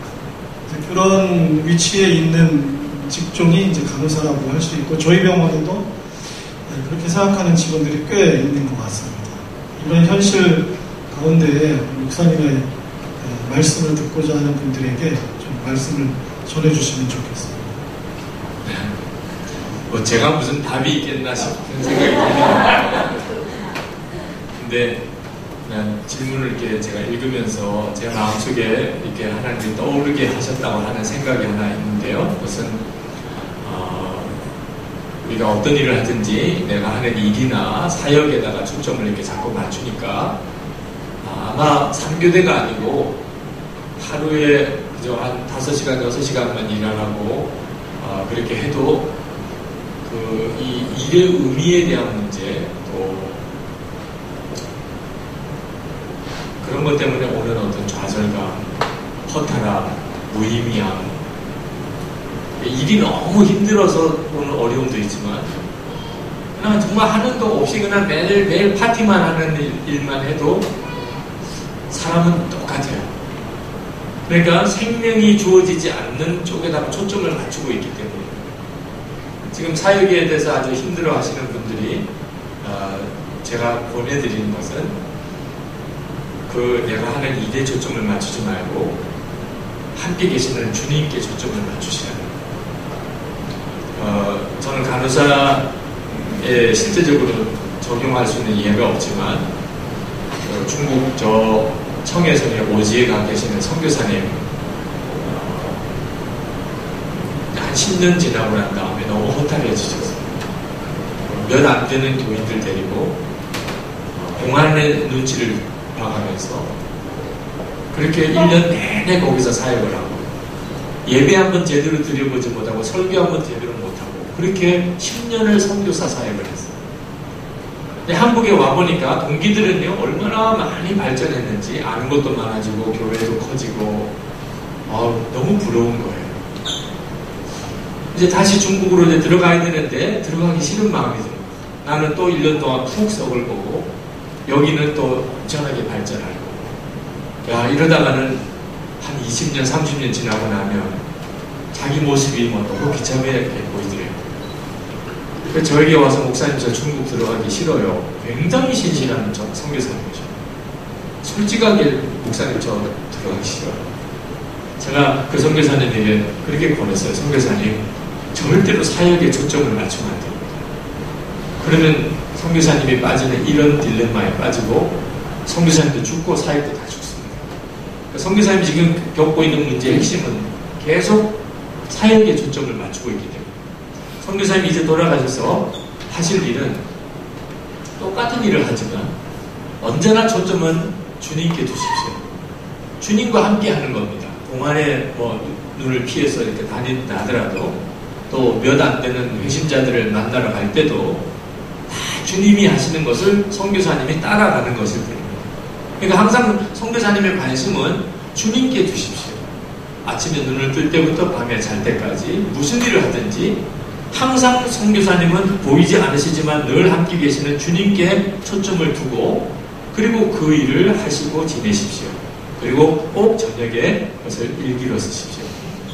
그런 위치에 있는 직종이 이제 간호사라고 할 수 있고 저희 병원에도 그렇게 생각하는 직원들이 꽤 있는 것 같습니다. 이런 현실 가운데에 목사님의 말씀을 듣고자 하는 분들에게 좀 말씀을 전해주시면 좋겠습니다. 네. 뭐 제가 무슨 답이 있겠나 싶은 생각이 듭니다. 근데 질문을 이렇게 제가 읽으면서 제 마음속에 이렇게 하나님이 떠오르게 하셨다고 하는 생각이 하나 있는데요. 그것은 어, 우리가 어떤 일을 하든지 내가 하는 일이나 사역에다가 초점을 이렇게 자꾸 맞추니까 아마 삼 교대가 아니고 하루에 그저 한 다섯 시간, 여섯 시간만 일하라고 어, 그렇게 해도 그 이 일의 의미에 대한 문제 또 그런 것 때문에 오는 어떤 좌절감, 허탈함, 무의미함 일이 너무 힘들어서 오는 어려움도 있지만 그냥 정말 하는 거 없이 그냥 매일 매일 파티만 하는 일, 일만 해도 사람은 똑같아요. 그러니까 생명이 주어지지 않는 쪽에다가 초점을 맞추고 있기 때문에 지금 사역에 대해서 아주 힘들어 하시는 분들이 어, 제가 보내드리는 것은 그 내가 하는 일에 초점을 맞추지 말고 함께 계시는 주님께 초점을 맞추시라. 어, 저는 간호사에 실제적으로 적용할 수 있는 예가 없지만 어, 중국 저 청해성의 오지에 가 계시는 선교사님 어, 한 십 년 지나고 난 다음에 너무 허탈해지셨어요. 몇 안 되는 교인들 데리고 어, 공안의 눈치를 봐가면서 그렇게 일 년 내내 거기서 사역을 하고 예배 한번 제대로 드려보지 못하고 설교 한번 제대로 못하고 그렇게 십 년을 선교사 사역을 했어요. 근데 한국에 와보니까 동기들은요 얼마나 많이 발전했는지 아는 것도 많아지고 교회도 커지고 어, 너무 부러운 거예요. 이제 다시 중국으로 이제 들어가야 되는데 들어가기 싫은 마음이 들어요. 나는 또 일 년 동안 푹 썩을 거고 여기는 또 엄청나게 발전할 거고 야 이러다가는 한 이십 년, 삼십 년 지나고 나면 자기 모습이 뭐 너무 비참하게 보이더래요. 그래서 저에게 와서 목사님 저 중국 들어가기 싫어요. 굉장히 신실한 선교사님이죠. 솔직하게 목사님 저 들어가기 싫어요. 제가 그 선교사님에게 그렇게 권했어요. 선교사님 절대로 사역에 초점을 맞추면 안 됩니다. 그러면 선교사님이 빠지는 이런 딜레마에 빠지고 선교사님도 죽고 사역도 다 죽습니다. 선교사님이 지금 겪고 있는 문제의 핵심은 계속 사역에 초점을 맞추고 있기 때문에 선교사님이 이제 돌아가셔서 하실 일은 똑같은 일을 하지만 언제나 초점은 주님께 두십시오. 주님과 함께 하는 겁니다. 공안에 뭐 눈을 피해서 이렇게 다닌다 하더라도 또 몇 안 되는 회심자들을 만나러 갈 때도 다 주님이 하시는 것을 선교사님이 따라가는 것일 뿐입니다. 그러니까 항상 선교사님의 관심은 주님께 두십시오. 아침에 눈을 뜰 때부터 밤에 잘 때까지 무슨 일을 하든지 항상 선교사님은 보이지 않으시지만 늘 함께 계시는 주님께 초점을 두고 그리고 그 일을 하시고 지내십시오. 그리고 꼭 저녁에 그것을 일기로 쓰십시오.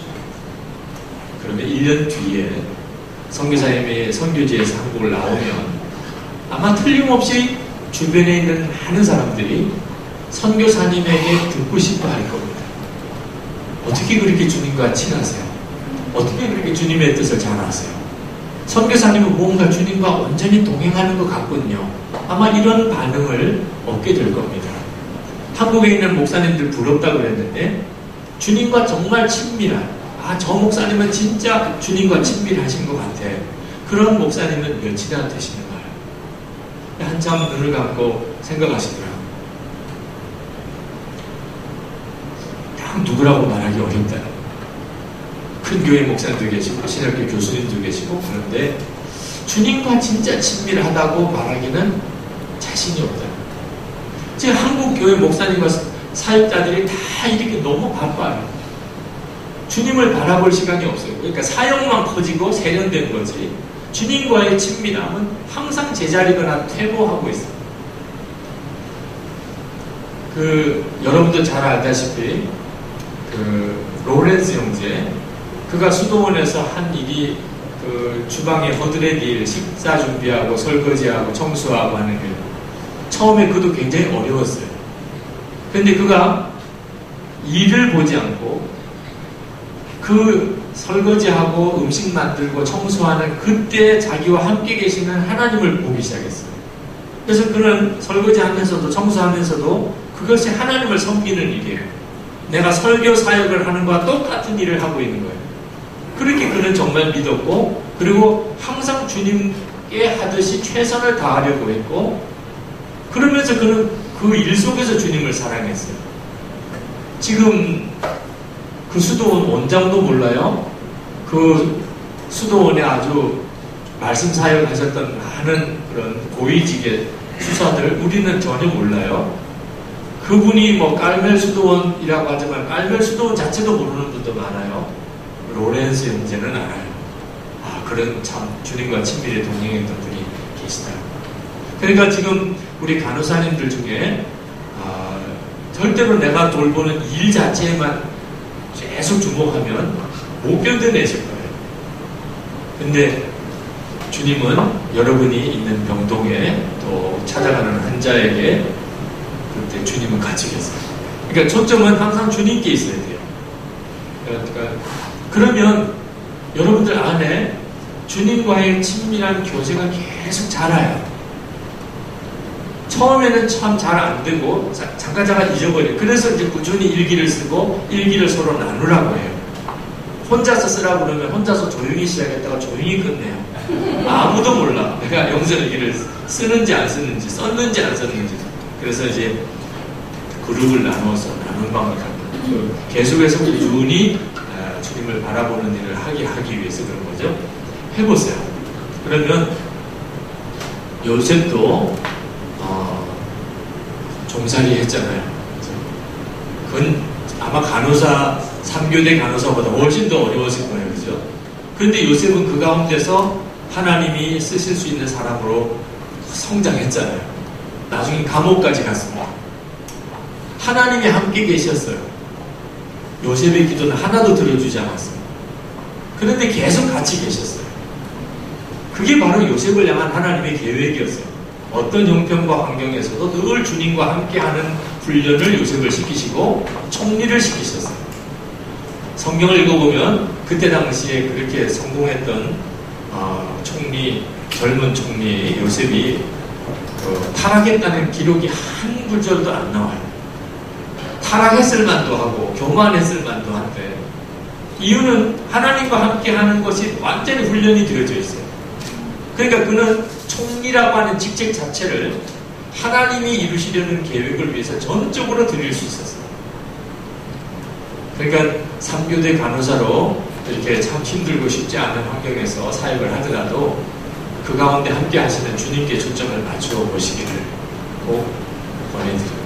그러면 일 년 뒤에 선교사님의 선교지에서 한국을 나오면 아마 틀림없이 주변에 있는 많은 사람들이 선교사님에게 듣고 싶어 할 겁니다. 어떻게 그렇게 주님과 친하세요? 어떻게 그렇게 주님의 뜻을 잘 아세요? 선교사님은 뭔가 주님과 온전히 동행하는 것 같군요. 아마 이런 반응을 얻게 될 겁니다. 한국에 있는 목사님들 부럽다고 그랬는데 주님과 정말 친밀한 아, 저 목사님은 진짜 주님과 친밀하신 것 같아. 그런 목사님은 몇이나 되시는가요? 한참 눈을 감고 생각하시더라고요. 딱 누구라고 말하기 어렵다. 큰 교회 목사님도 계시고 신학교 교수님도 계시고 그런데 주님과 진짜 친밀하다고 말하기는 자신이 없다. 지금 한국 교회 목사님과 사역자들이 다 이렇게 너무 바빠요. 주님을 바라볼 시간이 없어요. 그러니까 사역만 커지고 세련된 거지 주님과의 친밀함은 항상 제자리거나 퇴보하고 있어요. 그 여러분도 잘 알다시피 그 로렌스 형제 그가 수도원에서 한 일이 그 주방에 허드렛 일, 식사 준비하고 설거지하고 청소하고 하는 일. 처음에 그도 굉장히 어려웠어요. 그런데 그가 일을 보지 않고 그 설거지하고 음식 만들고 청소하는 그때 자기와 함께 계시는 하나님을 보기 시작했어요. 그래서 그는 설거지하면서도 청소하면서도 그것이 하나님을 섬기는 일이에요. 내가 설교 사역을 하는 것과 똑같은 일을 하고 있는 거예요. 그렇게 그는 정말 믿었고 그리고 항상 주님께 하듯이 최선을 다하려고 했고 그러면서 그는 그 일 속에서 주님을 사랑했어요. 지금 그 수도원 원장도 몰라요. 그 수도원에 아주 말씀 사역을 하셨던 많은 그런 고위직의 수사들 우리는 전혀 몰라요. 그분이 뭐 깔멜 수도원이라고 하지만 깔멜 수도원 자체도 모르는 분도 많아요. 로렌스 형제는 알아요. 아, 그런 참 주님과 친밀히 동행했던 분이 계시다. 그러니까 지금 우리 간호사님들 중에 아, 절대로 내가 돌보는 일 자체에만 계속 주목하면 못 견뎌내실 거예요. 근데 주님은 여러분이 있는 병동에 또 찾아가는 환자에게 그때 주님은 같이 계세요. 그러니까 초점은 항상 주님께 있어야 돼요. 그러니까 그러면 여러분들 안에 주님과의 친밀한 교제가 계속 자라요. 처음에는 참 잘 안 되고 잠깐 잠깐 잊어버려요. 그래서 이제 꾸준히 일기를 쓰고 일기를 서로 나누라고 해요. 혼자서 쓰라고 그러면 혼자서 조용히 시작했다가 조용히 끝내요. 아무도 몰라. 내가 영성일기를 쓰는지 안 쓰는지 썼는지 안 썼는지. 그래서 이제 그룹을 나눠서 나눈 방법을 합니다. 계속해서 꾸준히 주님을 바라보는 일을 하게 하기 위해서 그런 거죠. 해보세요. 그러면 요셉도 어, 종살이 했잖아요. 그건 아마 간호사 삼 교대 간호사보다 훨씬 더 어려웠을 거예요. 그죠? 그런데 요셉은 그 가운데서 하나님이 쓰실 수 있는 사람으로 성장했잖아요. 나중에 감옥까지 갔습니다. 하나님이 함께 계셨어요. 요셉의 기도는 하나도 들어주지 않았습니다. 그런데 계속 같이 계셨어요. 그게 바로 요셉을 향한 하나님의 계획이었어요. 어떤 형편과 환경에서도 늘 주님과 함께하는 훈련을 요셉을 시키시고 총리를 시키셨어요. 성경을 읽어보면 그때 당시에 그렇게 성공했던 어, 총리, 젊은 총리 요셉이 어, 타락했다는 기록이 한 구절도 안 나와요. 타락했을 만도 하고 교만했을 만도 한데 이유는 하나님과 함께하는 것이 완전히 훈련이 되어져 있어요. 그러니까 그는 총리라고 하는 직책 자체를 하나님이 이루시려는 계획을 위해서 전적으로 드릴 수 있었어요. 그러니까 삼교대 간호사로 이렇게 참 힘들고 쉽지 않은 환경에서 사역을 하더라도 그 가운데 함께 하시는 주님께 초점을 맞추어 보시기를 꼭 권해드립니다.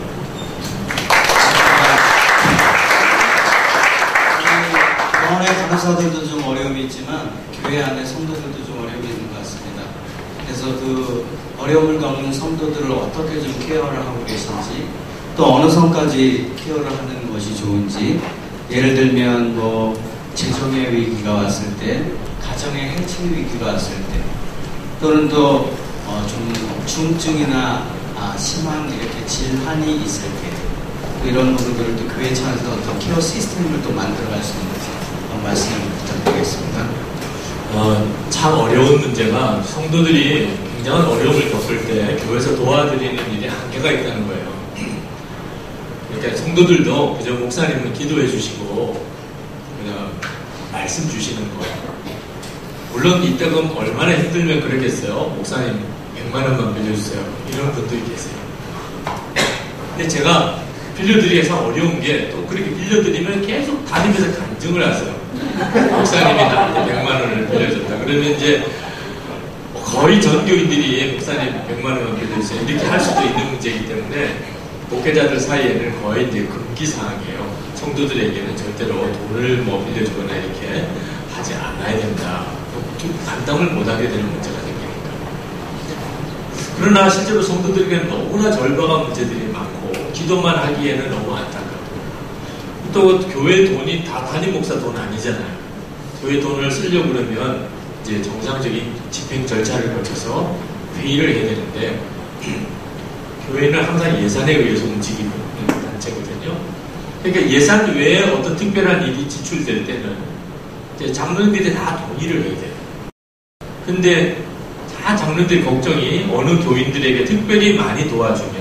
병원의 간호사들도 좀 어려움이 있지만 교회 안에 성도들도 좀 어려움이 있는 것 같습니다. 그래서 그 어려움을 겪는 성도들을 어떻게 좀 케어를 하고 계신지, 또 어느 선까지 케어를 하는 것이 좋은지, 예를 들면 뭐 재정의 위기가 왔을 때, 가정의 해체 위기가 왔을 때, 또는 또 어 좀 중증이나 아 심한 이렇게 질환이 있을 때, 또 이런 부분들을 또 교회 차원에서 어떤 케어 시스템을 또 만들어갈 수 있는 말씀을 부탁드리겠습니다. 어, 참 어려운 문제가 성도들이 굉장한 어려움을 겪을 때 교회에서 도와드리는 일이 한계가 있다는 거예요. 그러니까 성도들도 그저 목사님은 기도해 주시고 그냥 말씀 주시는 거예요. 물론 이따가 얼마나 힘들면 그러겠어요. 목사님 백만 원만 빌려주세요. 이런 분들이 계세요. 근데 제가 빌려드리기 참 어려운 게 또 그렇게 빌려드리면 계속 다니면서 간증을 하세요. 목사님이 나한테 백만 원을 빌려줬다. 그러면 이제 거의 전 교인들이 목사님 백만 원만 빌려주세요. 이렇게 할 수도 있는 문제이기 때문에 목회자들 사이에는 거의 이제 금기사항이에요. 성도들에게는 절대로 돈을 뭐 빌려주거나 이렇게 하지 않아야 된다. 감당을 못하게 되는 문제가 생기니까. 그러나 실제로 성도들에게는 너무나 절박한 문제들이 많고 기도만 하기에는 너무 안타깝고, 또 교회 돈이 다 담임 목사 돈 아니잖아요. 교회 돈을 쓰려고 그러면 이제 정상적인 집행 절차를 거쳐서 회의를 해야 되는데 교회는 항상 예산에 의해서 움직이는 단체거든요. 그러니까 예산 외에 어떤 특별한 일이 지출될 때는 이제 장로님들이 다 동의를 해야 돼요. 근데 다 장로님들 걱정이 어느 교인들에게 특별히 많이 도와주면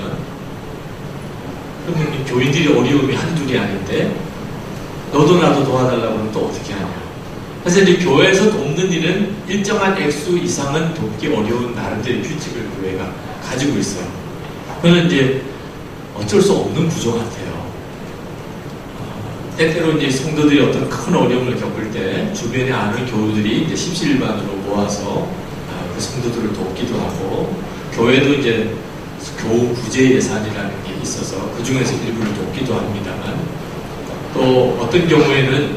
그러면 교인들이 어려움이 한둘이 아닌데 너도 나도 도와달라고 하면 또 어떻게 하냐. 그래서 이제 교회에서 돕는 일은 일정한 액수 이상은 돕기 어려운 나름대로 규칙을 교회가 가지고 있어요. 그건 이제 어쩔 수 없는 구조 같아요. 때때로 이제 성도들이 어떤 큰 어려움을 겪을 때 주변에 아는 교우들이 이제 십시일반으로 모아서 그 성도들을 돕기도 하고, 교회도 이제 교우 구제 예산이라는 게 있어서 그 중에서 일부를 돕기도 합니다만, 또 어떤 경우에는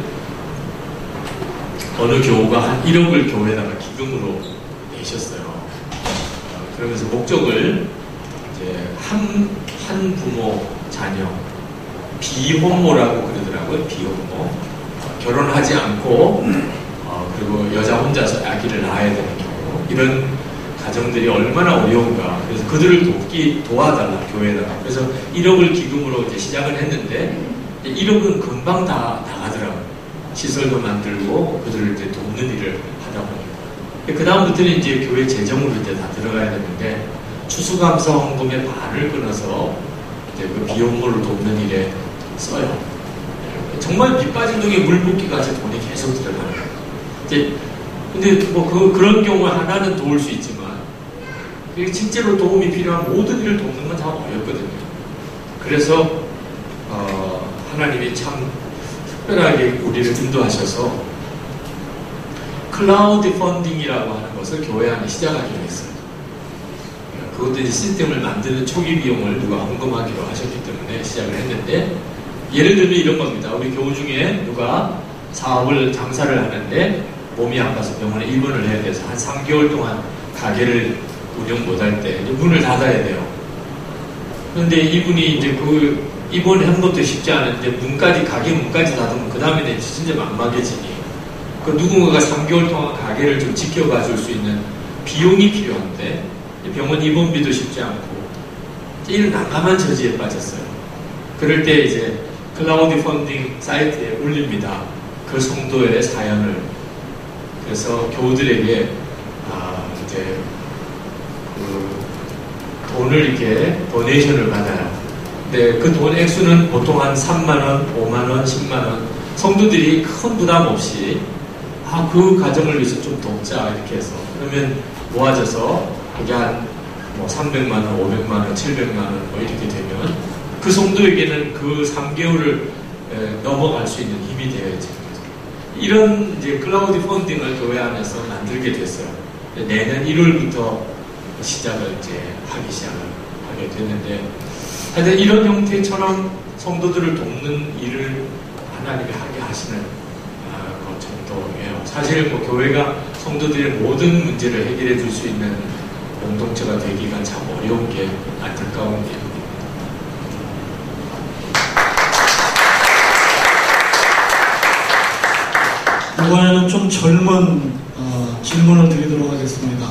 어느 교우가 한 일억을 교회에다가 기금으로 내셨어요. 그러면서 목적을 이제 한, 한 부모 자녀 비혼모라고 그러더라고요. 비혼모. 결혼하지 않고 어, 그리고 여자 혼자서 아기를 낳아야 되는 경우, 이런 가정들이 얼마나 어려운가. 그래서 그들을 돕기 도와달라 교회에다가. 그래서 일억을 기금으로 이제 시작을 했는데 일억은 금방 다 나가더라고요. 시설도 만들고 그들을 이제 돕는 일을 하다 보니까. 그 다음부터는 이제 교회 재정으로 이제 다 들어가야 되는데 추수감사 헌금의 반을 끊어서 이제 그 비혼모를 돕는 일에 써요. 정말 밑 빠진 독에 물 붓기까지 돈이 계속 들어가는 거예요. 이제 근데 뭐 그, 그런 경우 하나는 도울 수 있지만 실제로 도움이 필요한 모든 일을 돕는 건 참 어렵거든요. 그래서 어, 하나님이 참 특별하게 우리를 인도하셔서 클라우드 펀딩이라고 하는 것을 교회 안에 시작하기로 했어요. 그것도 이제 시스템을 만드는 초기 비용을 누가 헌금하기로 하셨기 때문에 시작을 했는데, 예를 들면 이런 겁니다. 우리 교우 중에 누가 사업을 장사를 하는데 몸이 아파서 병원에 입원을 해야 돼서 한 삼 개월 동안 가게를 운영 못할 때 문을 닫아야 돼요. 그런데 이분이 이제 그 입원한 것도 쉽지 않은데 문까지, 가게 문까지 닫으면 그 다음에는 진짜 막막해지니 그 누군가가 삼 개월 동안 가게를 좀 지켜봐 줄 수 있는 비용이 필요한데 병원 입원비도 쉽지 않고 이런 난감한 처지에 빠졌어요. 그럴 때 이제 클라우드 펀딩 사이트에 올립니다. 그 성도의 사연을. 그래서 교우들에게 아 이제 그 돈을 이렇게 도네이션을 받아요. 근데 그 돈 액수는 보통 한 삼만 원, 오만 원, 십만 원. 성도들이 큰 부담 없이 아, 그 가정을 위해서 좀 돕자 이렇게 해서 그러면 모아져서 그게 한 뭐 삼백만 원, 오백만 원, 칠백만 원 뭐 이렇게 되면 그 성도에게는 그 삼 개월을 에, 넘어갈 수 있는 힘이 되어야지. 이런 이제 클라우드 펀딩을 교회 안에서 만들게 됐어요. 내년 일월부터 시작을 이제 하기 시작을 하게 됐는데 하여튼 이런 형태처럼 성도들을 돕는 일을 하나님이 하게 하시는 것 정도예요. 사실 뭐 교회가 성도들의 모든 문제를 해결해 줄 수 있는 공동체가 되기가 참 어려운 게 안타까운 일입니다. 이번에는 좀 젊은 어, 질문을 드리도록 하겠습니다.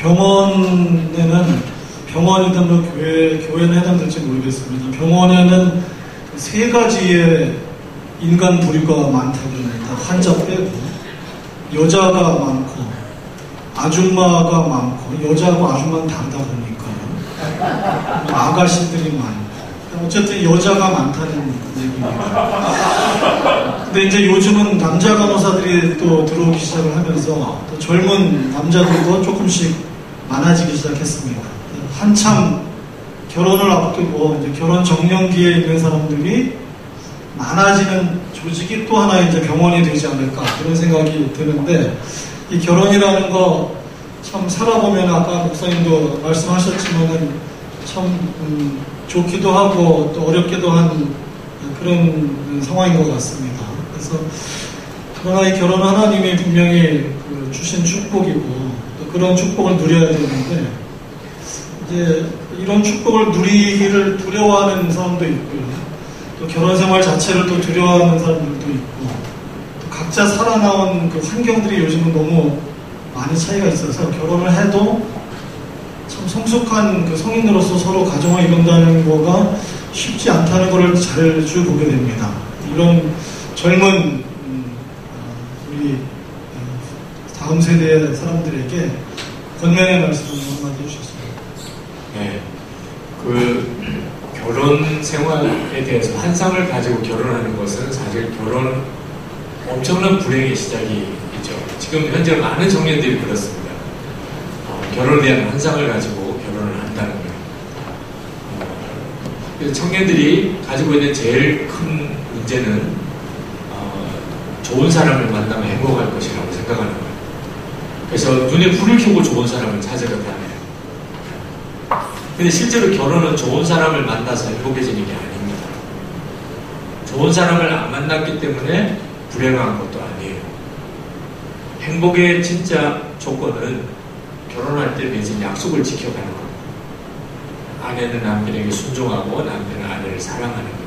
병원에는 병원이든 뭐 교회, 교회는 해당될지 모르겠습니다. 병원에는 세 가지의 인간 부류가 많다고 합니다. 환자 빼고 여자가 많고 아줌마가 많고 여자하고 아줌마는 다르다 보니까 아가씨들이 많고 어쨌든 여자가 많다는 얘기입니다. 근데 이제 요즘은 남자 간호사들이 또 들어오기 시작을 하면서 또 젊은 남자들도 조금씩 많아지기 시작했습니다. 한참 결혼을 앞두고 이제 결혼 정년기에 있는 사람들이 많아지는 조직이 또 하나 이제 병원이 되지 않을까 그런 생각이 드는데 이 결혼이라는 거 참 살아보면 아까 목사님도 말씀하셨지만은 참 음, 좋기도 하고 또 어렵기도 한 그런 상황인 것 같습니다. 그래서 그러나 이 결혼 하나님이 분명히 그 주신 축복이고 또 그런 축복을 누려야 되는데 이제 이런 축복을 누리기를 두려워하는 사람도 있고요. 또 결혼 생활 자체를 또 두려워하는 사람들도 있고 또 각자 살아나온 그 환경들이 요즘은 너무 많이 차이가 있어서 결혼을 해도 참 성숙한 그 성인으로서 서로 가정을 이룬다는 거가 쉽지 않다는 것을 잘 보게 됩니다. 이런 젊은 우리 다음 세대의 사람들에게 권면의 말씀을 한마디 해주셨습니다. 네, 그 결혼 생활에 대해서 환상을 가지고 결혼하는 것은 사실 결혼 엄청난 불행의 시작이죠. 지금 현재 많은 청년들이 그렇습니다. 어, 결혼에 대한 환상을 가지고 결혼을 한다는 거예요. 어, 청년들이 가지고 있는 제일 큰 문제는 어, 좋은 사람을 만나면 행복할 것이라고 생각하는 거예요. 그래서 눈에 불을 켜고 좋은 사람을 찾으러 다녀요. 근데 실제로 결혼은 좋은 사람을 만나서 행복해지는 게 아닙니다. 좋은 사람을 안 만났기 때문에 불행한 것도 아니에요. 행복의 진짜 조건은 결혼할 때 맺은 약속을 지켜가는 겁니다. 아내는 남편에게 순종하고 남편은 아내를 사랑하는 겁니다.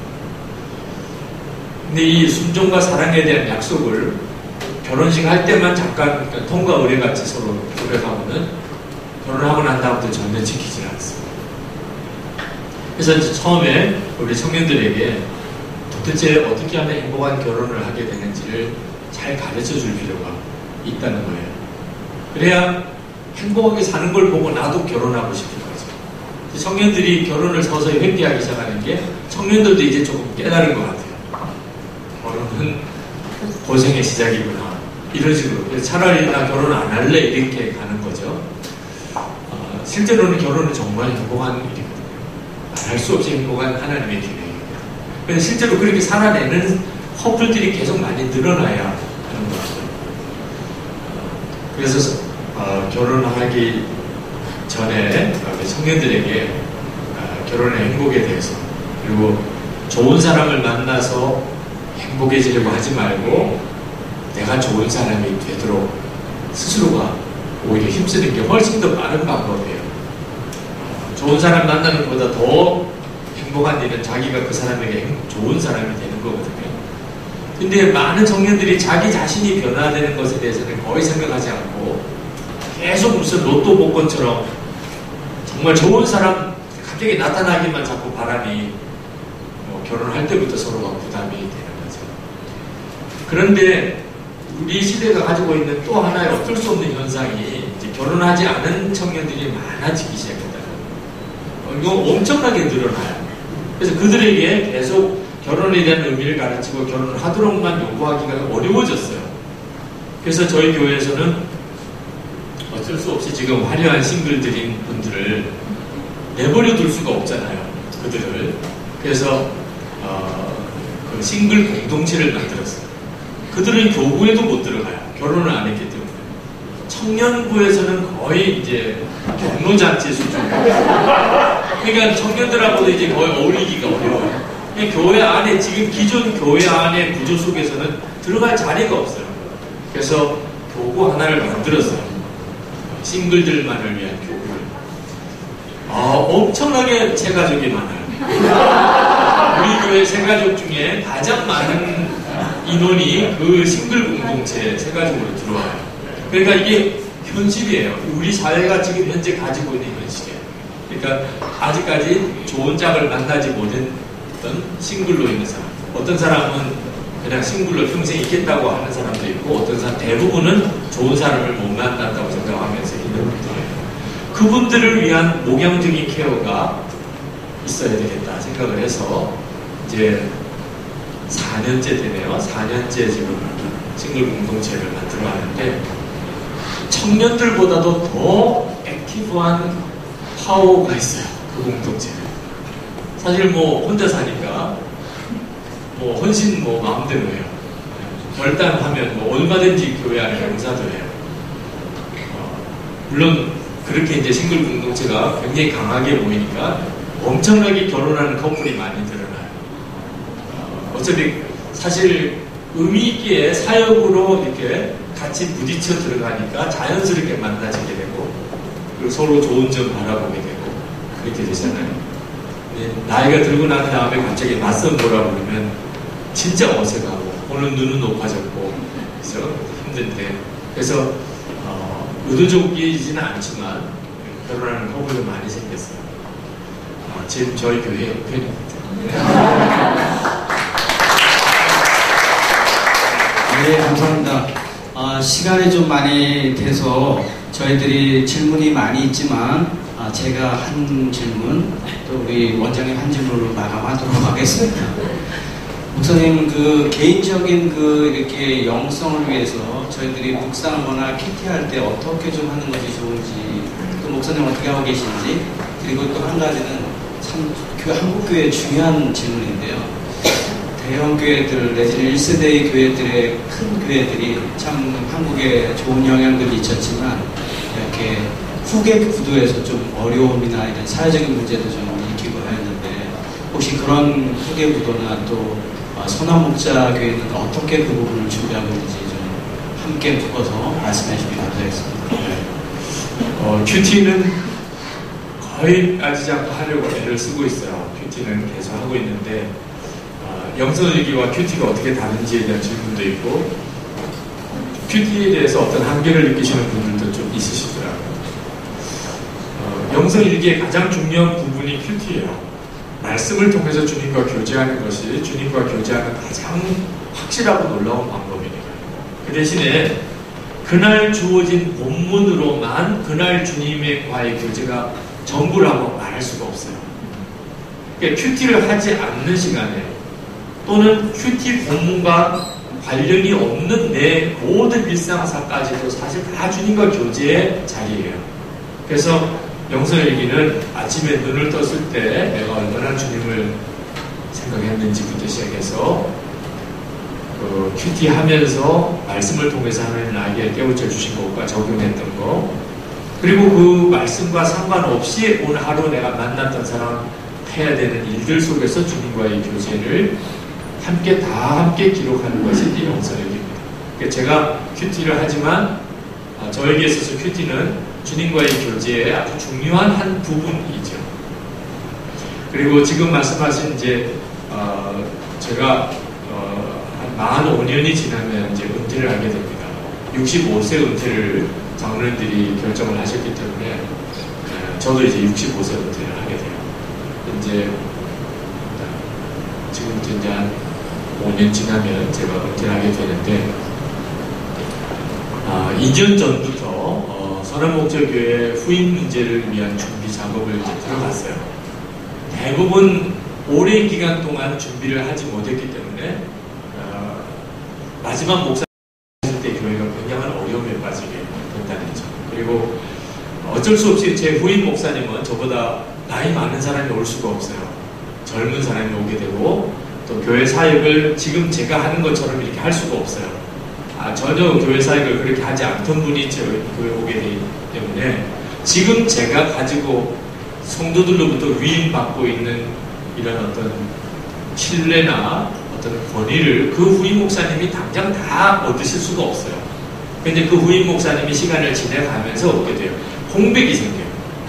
근데 이 순종과 사랑에 대한 약속을 결혼식 할 때만 잠깐 그러니까 통과 의례같이 서로 고백하고는 결혼하고 난 다음부터 전혀 지키질 않습니다. 그래서 이제 처음에 우리 청년들에게 도대체 어떻게 하면 행복한 결혼을 하게 되는지를 잘 가르쳐 줄 필요가 있다는 거예요. 그래야 행복하게 사는 걸 보고 나도 결혼하고 싶은 거죠. 청년들이 결혼을 서서히 회피하기 시작하는 게 청년들도 이제 조금 깨달은 것 같아요. 결혼은 고생의 시작이구나. 이런 식으로. 그래서 차라리 나 결혼 안 할래 이렇게 가는 거죠. 어, 실제로는 결혼은 정말 행복한 일이거든요. 말할 수 없이 행복한 하나님의 기능입니다. 그래서 실제로 그렇게 살아내는 커플들이 계속 많이 늘어나야 하는 거죠. 그래서 어, 결혼하기 전에 청년들에게 어, 결혼의 행복에 대해서 그리고 좋은 사람을 만나서 행복해지려고 하지 말고 내가 좋은 사람이 되도록 스스로가 오히려 힘쓰는 게 훨씬 더 빠른 방법이에요. 좋은 사람 만나는 것보다 더 행복한 일은 자기가 그 사람에게 좋은 사람이 되는 거거든요. 근데 많은 청년들이 자기 자신이 변화되는 것에 대해서는 거의 생각하지 않고 계속 무슨 로또 복권처럼 정말 좋은 사람 갑자기 나타나기만 자꾸 바람이 뭐 결혼할 때부터 서로가 부담이 되는 거죠. 그런데 우리 시대가 가지고 있는 또 하나의 어쩔 수 없는 현상이 이제 결혼하지 않은 청년들이 많아지기 시작했다는 거예요. 이거 엄청나게 늘어나요. 그래서 그들에게 계속 결혼에 대한 의미를 가르치고 결혼을 하도록만 요구하기가 어려워졌어요. 그래서 저희 교회에서는 어쩔 수 없이 지금 화려한 싱글들인 분들을 내버려 둘 수가 없잖아요. 그들을. 그래서 어, 그 싱글 공동체를 만들었어요. 그들은 교구에도 못 들어가요. 결혼을 안 했기 때문에. 청년부에서는 거의 이제 경로잔치 수준. 그러니까 청년들하고도 이제 거의 어울리기가 어려워요. 교회 안에, 지금 기존 교회 안에 구조 속에서는 들어갈 자리가 없어요. 그래서 교구 하나를 만들었어요. 싱글들만을 위한 교구를. 아, 엄청나게 새가족이 많아요. 우리 교회 새가족 중에 가장 많은 인원이 그 싱글 공동체 새가족으로 들어와요. 그러니까 이게 현실이에요. 우리 사회가 지금 현재 가지고 있는 현실이에요. 그러니까 아직까지 좋은 짝을 만나지 못한 싱글로 있는 사람. 어떤 사람은 그냥 싱글로 평생 있겠다고 하는 사람도 있고, 어떤 사람, 대부분은 좋은 사람을 못 만났다고 생각하면서 있는 분들이에요. 그분들을 위한 목양적인 케어가 있어야 되겠다 생각을 해서 이제 사 년째 되네요. 사 년째 지금 싱글 공동체를 만들어 가는데, 청년들보다도 더 액티브한 파워가 있어요. 그 공동체는. 사실 뭐 혼자 사니까 뭐 헌신 뭐 마음대로 해요. 결단하면 뭐 얼마든지 교회 안에 용사도 해요. 어, 물론 그렇게 이제 싱글 공동체가 굉장히 강하게 모이니까 엄청나게 결혼하는 커플이 많이 드러나요. 어, 어차피 사실 의미 있게 사역으로 이렇게 같이 부딪혀 들어가니까 자연스럽게 만나지게 되고, 그리고 서로 좋은 점 바라보게 되고 그렇게 되잖아요. 나이가 들고 난 다음에 갑자기 맞선 보라 그러면 진짜 어색하고, 오늘 눈은 높아졌고, 그래서 힘든데, 그래서 어, 의도적이지는 않지만 결혼하는 커플도 많이 생겼어요. 어, 지금 저희 교회 옆에입니다. 네, 감사합니다. 어, 시간이 좀 많이 돼서 저희들이 질문이 많이 있지만, 아, 제가 한 질문, 또 우리 원장님 한 질문으로 마감하도록 하겠습니다. 목사님, 그 개인적인 그 이렇게 영성을 위해서 저희들이 묵상하거나 큐티할 때 어떻게 좀 하는 것이 좋은지, 또 목사님 어떻게 하고 계신지, 그리고 또 한 가지는 참 그 한국교회 중요한 질문인데요. 대형 교회들 내지는 일 세대의 교회들의 큰 교회들이 참 한국에 좋은 영향을 미쳤지만 이렇게 후계 구도에서 좀 어려움이나 이런 사회적인 문제도 좀 일으키고 하였는데, 혹시 그런 후계 구도나 또 선한 목자 교회는 어떻게 그 부분을 준비하고 있는지 좀 함께 묶어서 말씀해 주시면 감사하겠습니다. 어, 큐티는 거의 빠지지 않고 하려고 애를 쓰고 있어요. 큐티는 계속 하고 있는데, 어, 영성일기와 큐티가 어떻게 다른지에 대한 질문도 있고, 큐티에 대해서 어떤 한계를 느끼시는 분들도 좀 있으시더라고요. 어, 영성일기의 가장 중요한 부분이 큐티예요. 말씀을 통해서 주님과 교제하는 것이 주님과 교제하는 가장 확실하고 놀라운 방법이니까요. 그 대신에 그날 주어진 본문으로만 그날 주님과의 교제가 전부라고 말할 수가 없어요. 그러니까 큐티를 하지 않는 시간에, 또는 큐티 본문과 관련이 없는 내 모든 일상사까지도 사실 다 주님과 교제의 자리예요. 그래서 영성일기는 아침에 눈을 떴을 때 내가 얼마나 주님을 생각했는지부터 시작해서 그 큐티 하면서 말씀을 통해서 하나님 나에게 깨우쳐 주신 것과 적용했던 거, 그리고 그 말씀과 상관없이 오늘 하루 내가 만났던 사람 해야 되는 일들 속에서 주님과의 교제를 함께 다 함께 기록하는 것이 이 영성일기입니다. 그러니까 제가 큐티를 하지만 아, 저에게 있어서 큐티는 주님과의 교제의 아주 중요한 한 부분이죠. 그리고 지금 말씀하신 이제 어, 제가 어, 한 사십오 년이 지나면 이제 은퇴를 하게 됩니다. 육십오 세 은퇴를 장로님들이 결정을 하셨기 때문에 에, 저도 이제 육십오 세 은퇴를 하게 돼요. 이제 지금부터 이제 한 오 년 지나면 제가 은퇴를 하게 되는데 아, 이 년 전부터 어, 선한목적교회 후임 문제를 위한 준비 작업을 이제 들어갔어요. 대부분 오랜 기간 동안 준비를 하지 못했기 때문에 어, 마지막 목사 때 교회가 굉장한 어려움에 빠지게 된다는 거죠. 그리고 어쩔 수 없이 제 후임 목사님은 저보다 나이 많은 사람이 올 수가 없어요. 젊은 사람이 오게 되고 또 교회 사역을 지금 제가 하는 것처럼 이렇게 할 수가 없어요. 아, 전혀 교회 사역을 그렇게 하지 않던 분이 제 교회에 오게 되기 때문에 지금 제가 가지고 성도들로부터 위임받고 있는 이런 어떤 신뢰나 어떤 권위를 그 후임 목사님이 당장 다 얻으실 수가 없어요. 근데 그 후임 목사님이 시간을 지나가면서 얻게 돼요. 공백이 생겨요.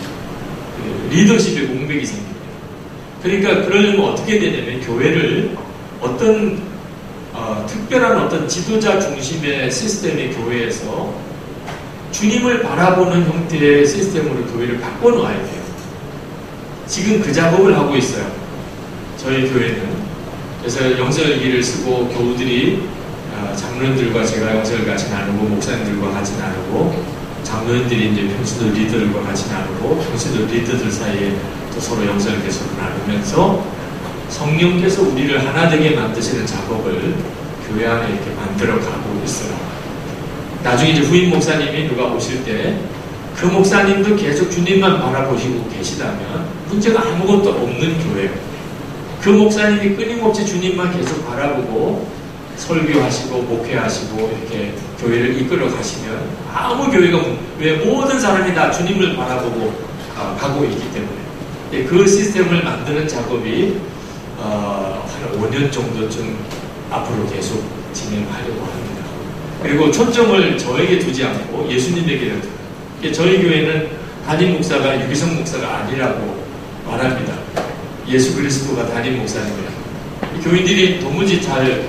리더십의 공백이 생깁니다. 그러니까 그러려면 어떻게 되냐면 교회를 어떤 어, 특별한 어떤 지도자 중심의 시스템의 교회에서 주님을 바라보는 형태의 시스템으로 교회를 바꿔놓아야 돼요. 지금 그 작업을 하고 있어요. 저희 교회는. 그래서 영성일기를 쓰고 교우들이 어, 장로님들과 제가 영성을 같이 나누고 목사님들과 같이 나누고 장로님들이 이제 평신도 리더들과 같이 나누고 평신도 리더들 사이에 또 서로 영성을 계속 나누면서 성령께서 우리를 하나 되게 만드시는 작업을 교회 안에 이렇게 만들어 가고 있어요. 나중에 이제 후임 목사님이 누가 오실 때 그 목사님도 계속 주님만 바라보시고 계시다면 문제가 아무것도 없는 교회예요. 그 목사님이 끊임없이 주님만 계속 바라보고 설교하시고 목회하시고 이렇게 교회를 이끌어 가시면 아무 교회가 왜 모든 사람이 다 주님을 바라보고 어, 가고 있기 때문에 그 시스템을 만드는 작업이 어, 한 오 년 정도쯤 앞으로 계속 진행하려고 합니다. 그리고 초점을 저에게 두지 않고 예수님에게 두고 저희 교회는 담임 목사가 유기성 목사가 아니라고 말합니다. 예수 그리스도가 담임 목사님이에요. 교인들이 도무지 잘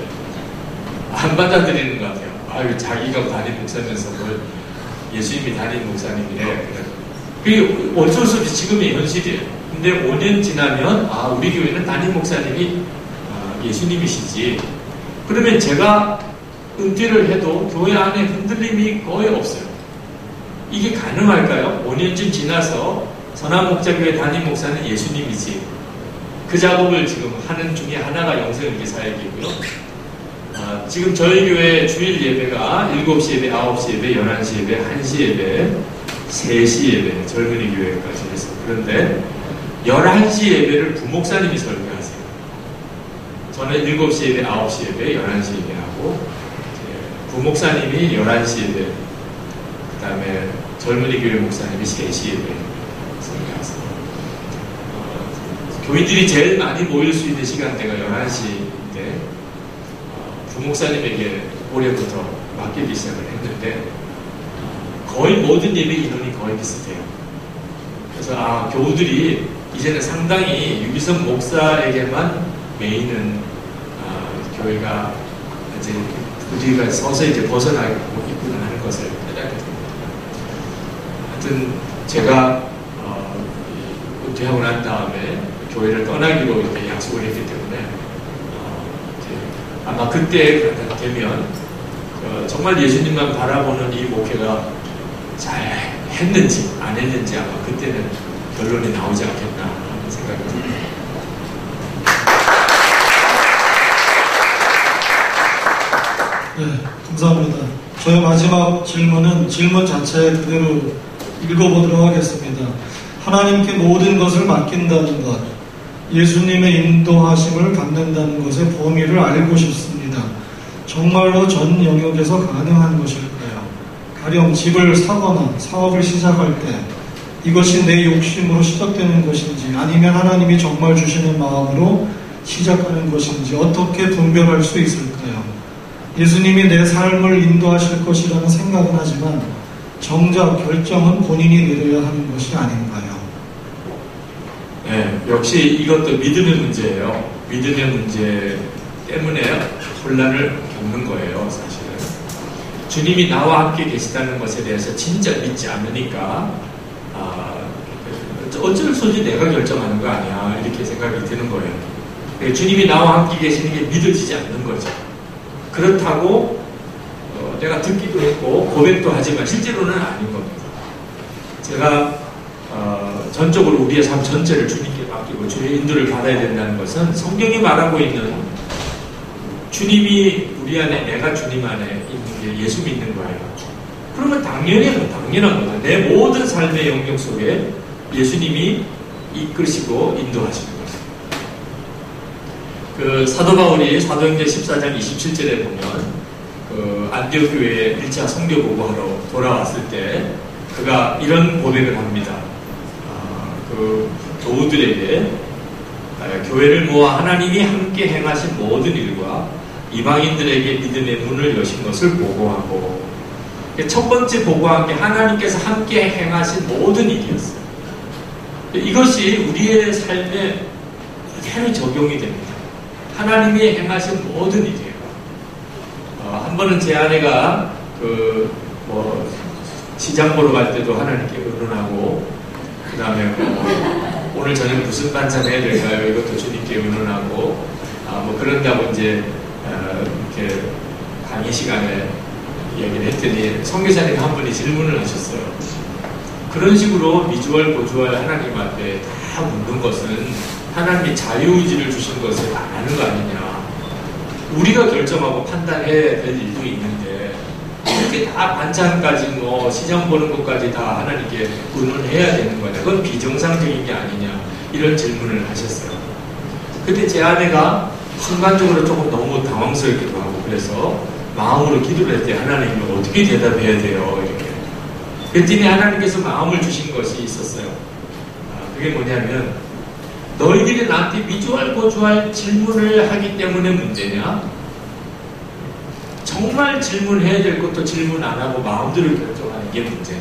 안 받아들이는 것 같아요. 아유, 자기가 담임 목사면서 뭘 예수님이 담임 목사님이래. 그게 어쩔 수 없이 지금의 현실이에요. 근데 오 년 지나면 아, 우리 교회는 담임 목사님이 아, 예수님이시지. 그러면 제가 은퇴를 해도 교회 안에 흔들림이 거의 없어요. 이게 가능할까요? 오 년쯤 지나서 선한목자교회 담임 목사는 예수님이지. 그 작업을 지금 하는 중에 하나가 영성일기 사역이고요. 아, 지금 저희 교회 주일 예배가 일곱 시 예배, 아홉 시 예배, 열한 시 예배, 한 시 예배, 세 시 예배, 젊은이 교회까지 해서. 그런데 열한 시 예배를 부목사님이 설교하세요. 저는 일곱 시 예배, 아홉 시 예배, 열한 시 예배하고 부목사님이 열한 시 예배, 그 다음에 젊은이 교회 목사님이 세 시 예배 설교하세요. 어, 교인들이 제일 많이 모일 수 있는 시간대가 열한 시인데 어, 부목사님에게 올해부터 맡기기 시작을 했는데 어, 거의 모든 예배 인원이 거의 비슷해요. 그래서 아, 교우들이 이제는 상당히 유기성 목사에게만 메인은 어, 교회가 이제 우리가 서서히 이제 벗어나고 있구나 하는 것을 깨닫게 됩니다. 하여튼 제가 어, 은퇴하고 난 다음에 교회를 떠나기로 이렇게 약속을 했기 때문에 어, 이제 아마 그때 되면 어, 정말 예수님만 바라보는 이 목회가 잘 했는지 안 했는지 아마 그때는 결론이 나오지 않겠나 하는 생각이 듭니다. 네, 감사합니다. 저의 마지막 질문은 질문 자체 그대로 읽어보도록 하겠습니다. 하나님께 모든 것을 맡긴다는 것, 예수님의 인도하심을 받는다는 것의 범위를 알고 싶습니다. 정말로 전 영역에서 가능한 것일까요? 가령 집을 사거나 사업을 시작할 때 이것이 내 욕심으로 시작되는 것인지 아니면 하나님이 정말 주시는 마음으로 시작하는 것인지 어떻게 분별할 수 있을까요? 예수님이 내 삶을 인도하실 것이라는 생각은 하지만 정작 결정은 본인이 내려야 하는 것이 아닌가요? 네, 역시 이것도 믿음의 문제예요. 믿음의 문제 때문에 혼란을 겪는 거예요, 사실은. 주님이 나와 함께 계시다는 것에 대해서 진짜 믿지 않으니까 아, 어쩔 수 없이 내가 결정하는 거 아니야, 이렇게 생각이 드는 거예요. 주님이 나와 함께 계시는 게 믿어지지 않는 거죠. 그렇다고 어, 내가 듣기도 했고 고백도 하지만 실제로는 아닌 겁니다. 제가 어, 전적으로 우리의 삶 전체를 주님께 맡기고 주의 인도를 받아야 된다는 것은 성경이 말하고 있는 주님이 우리 안에, 내가 주님 안에 있는 게 예수 믿는 거예요. 그러면 당연히 당연한 거죠. 내 모든 삶의 영역 속에 예수님이 이끄시고 인도하시는 거죠. 그 사도 바울이 사도행전 십사 장 이십칠 절에 보면 그 안디옥 교회에 일 차 선교 보고하러 돌아왔을 때 그가 이런 고백을 합니다. 아, 그 교우들에게 아, 교회를 모아 하나님이 함께 행하신 모든 일과 이방인들에게 믿음의 문을 여신 것을 보고하고, 첫 번째 보고한 게 하나님께서 함께 행하신 모든 일이었어요. 이것이 우리의 삶에 그대로 적용이 됩니다. 하나님이 행하신 모든 일이에요. 어, 한 번은 제 아내가 그 뭐 시장 보러 갈 때도 하나님께 의논하고, 그 다음에 뭐 오늘 저녁 무슨 반찬 해야 될까요? 이것도 주님께 의논하고, 아, 뭐 그런다고 이제 어, 이렇게 강의 시간에 얘기를 했더니 선교사님 한 분이 질문을 하셨어요. 그런 식으로 미주얼 고주얼 하나님 앞에 다 묻는 것은 하나님이 자유의지를 주신 것을 안 하는 거 아니냐. 우리가 결정하고 판단해야 될 일도 있는데 이렇게 다 반찬까지 뭐 시장 보는 것까지 다 하나님께 의논해야 되는 거냐. 그건 비정상적인 게 아니냐. 이런 질문을 하셨어요. 근데 제 아내가 순간적으로 조금 너무 당황스럽기도 하고, 그래서 마음으로 기도를 했더니 하나님이 어떻게 대답해야 돼요, 이렇게. 그랬더니 하나님께서 마음을 주신 것이 있었어요. 아, 그게 뭐냐면, 너희들이 나한테 미주알 고주알 질문을 하기 때문에 문제냐? 정말 질문해야 될 것도 질문 안 하고 마음대로 결정하는 게 문제냐?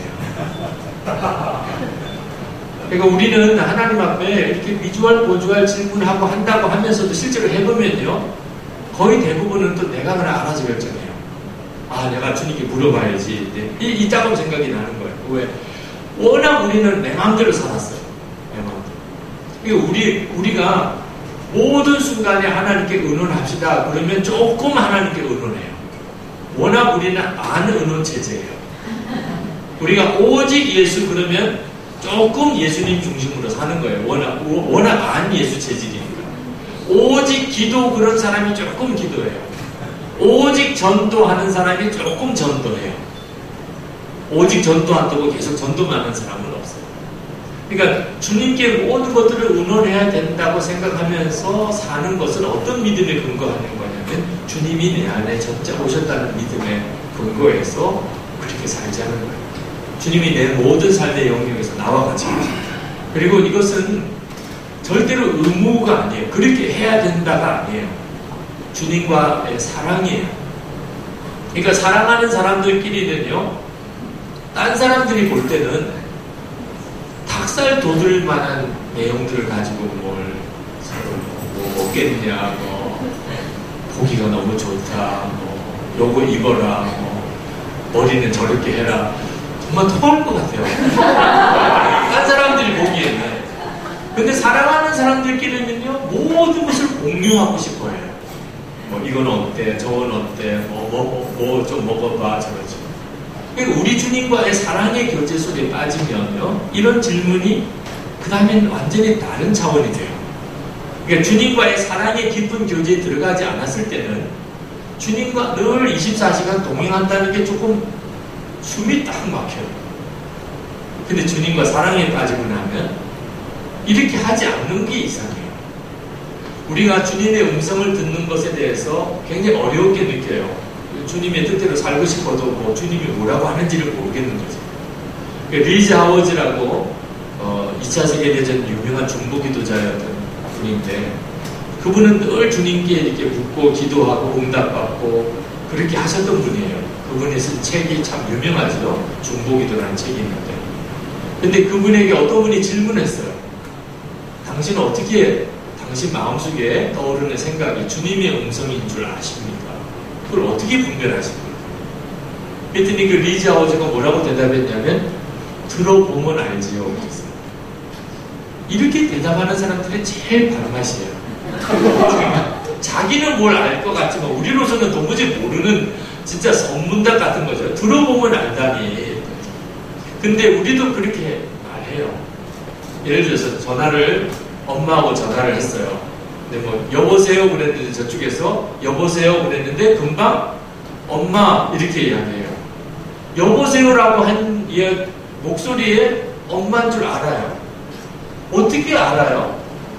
그러니까 우리는 하나님 앞에 이렇게 미주알 고주알 질문하고 한다고 하면서도 실제로 해보면요, 거의 대부분은 또 내가 그냥 알아서 결정해요. 아, 내가 주님께 물어봐야지. 이, 이따금 생각이 나는 거예요. 왜? 워낙 우리는 내 마음대로 살았어요. 내 마음대로. 그러니까 우리, 우리가 모든 순간에 하나님께 의논합시다. 그러면 조금 하나님께 의논해요. 워낙 우리는 안 의논 체제예요. 우리가 오직 예수 그러면 조금 예수님 중심으로 사는 거예요. 워낙, 워낙 안 예수 체질이니까. 오직 기도 그런 사람이 조금 기도해요. 오직 전도하는 사람이 조금 전도해요. 오직 전도 안 하고 계속 전도만 하는 사람은 없어요. 그러니까 주님께 모든 것들을 의논해야 된다고 생각하면서 사는 것은 어떤 믿음에 근거하는 거냐면 주님이 내 안에 전짜 오셨다는 믿음에 근거해서 그렇게 살자는 거예요. 주님이 내 모든 삶의 영역에서 나와 같이 계십니다. 그리고 이것은 절대로 의무가 아니에요. 그렇게 해야 된다가 아니에요. 주님과의 사랑이에요. 그러니까 사랑하는 사람들끼리는요, 딴 사람들이 볼 때는 닭살 돋을 만한 내용들을 가지고 뭘 서로 뭐 먹겠냐, 뭐 고기가 너무 좋다, 뭐 요거 입어라, 뭐 머리는 저렇게 해라. 정말 토할 것 같아요. 딴 사람들이 보기에는. 근데 사랑하는 사람들끼리는요, 모든 것을 공유하고 싶어요. 뭐 이건 어때, 저건 어때, 뭐 뭐 좀 먹어봐, 저러지. 그러니까 우리 주님과의 사랑의 교제 속에 빠지면요, 이런 질문이 그 다음엔 완전히 다른 차원이 돼요. 그러니까 주님과의 사랑의 깊은 교제에 들어가지 않았을 때는 주님과 늘 이십사 시간 동행한다는 게 조금 숨이 딱 막혀요. 근데 주님과 사랑에 빠지고 나면 이렇게 하지 않는 게 이상해요. 우리가 주님의 음성을 듣는 것에 대해서 굉장히 어렵게 느껴요. 주님의 뜻대로 살고 싶어도 뭐 주님이 뭐라고 하는지를 모르겠는 거죠. 리즈 하워즈라고 어, 이 차 세계대전 유명한 중보기도자였던 분인데, 그분은 늘 주님께 이렇게 묻고 기도하고 응답받고 그렇게 하셨던 분이에요. 그분이 쓴 책이 참 유명하죠. 중보기도라는 책이 있는데. 근데 그분에게 어떤 분이 질문했어요. 당신은 어떻게 당신 마음속에 떠오르는 생각이 주님의 음성인 줄 아십니까? 그걸 어떻게 분별하십니까? 그랬더니 그 리즈 하우저가 뭐라고 대답했냐면 들어보면 알지요. 그랬어요. 이렇게 대답하는 사람들은 제일 발맛이에요. 자기는 뭘 알 것 같지만 우리로서는 도무지 모르는 진짜 선문답 같은 거죠. 들어보면 알다니. 근데 우리도 그렇게 말해요. 예를 들어서 전화를 엄마하고 전화를 했어요. 근데 뭐 여보세요 그랬는데 저쪽에서 여보세요 그랬는데 금방 엄마 이렇게 이야기해요. 여보세요라고 한 목소리에 엄마인 줄 알아요. 어떻게 알아요?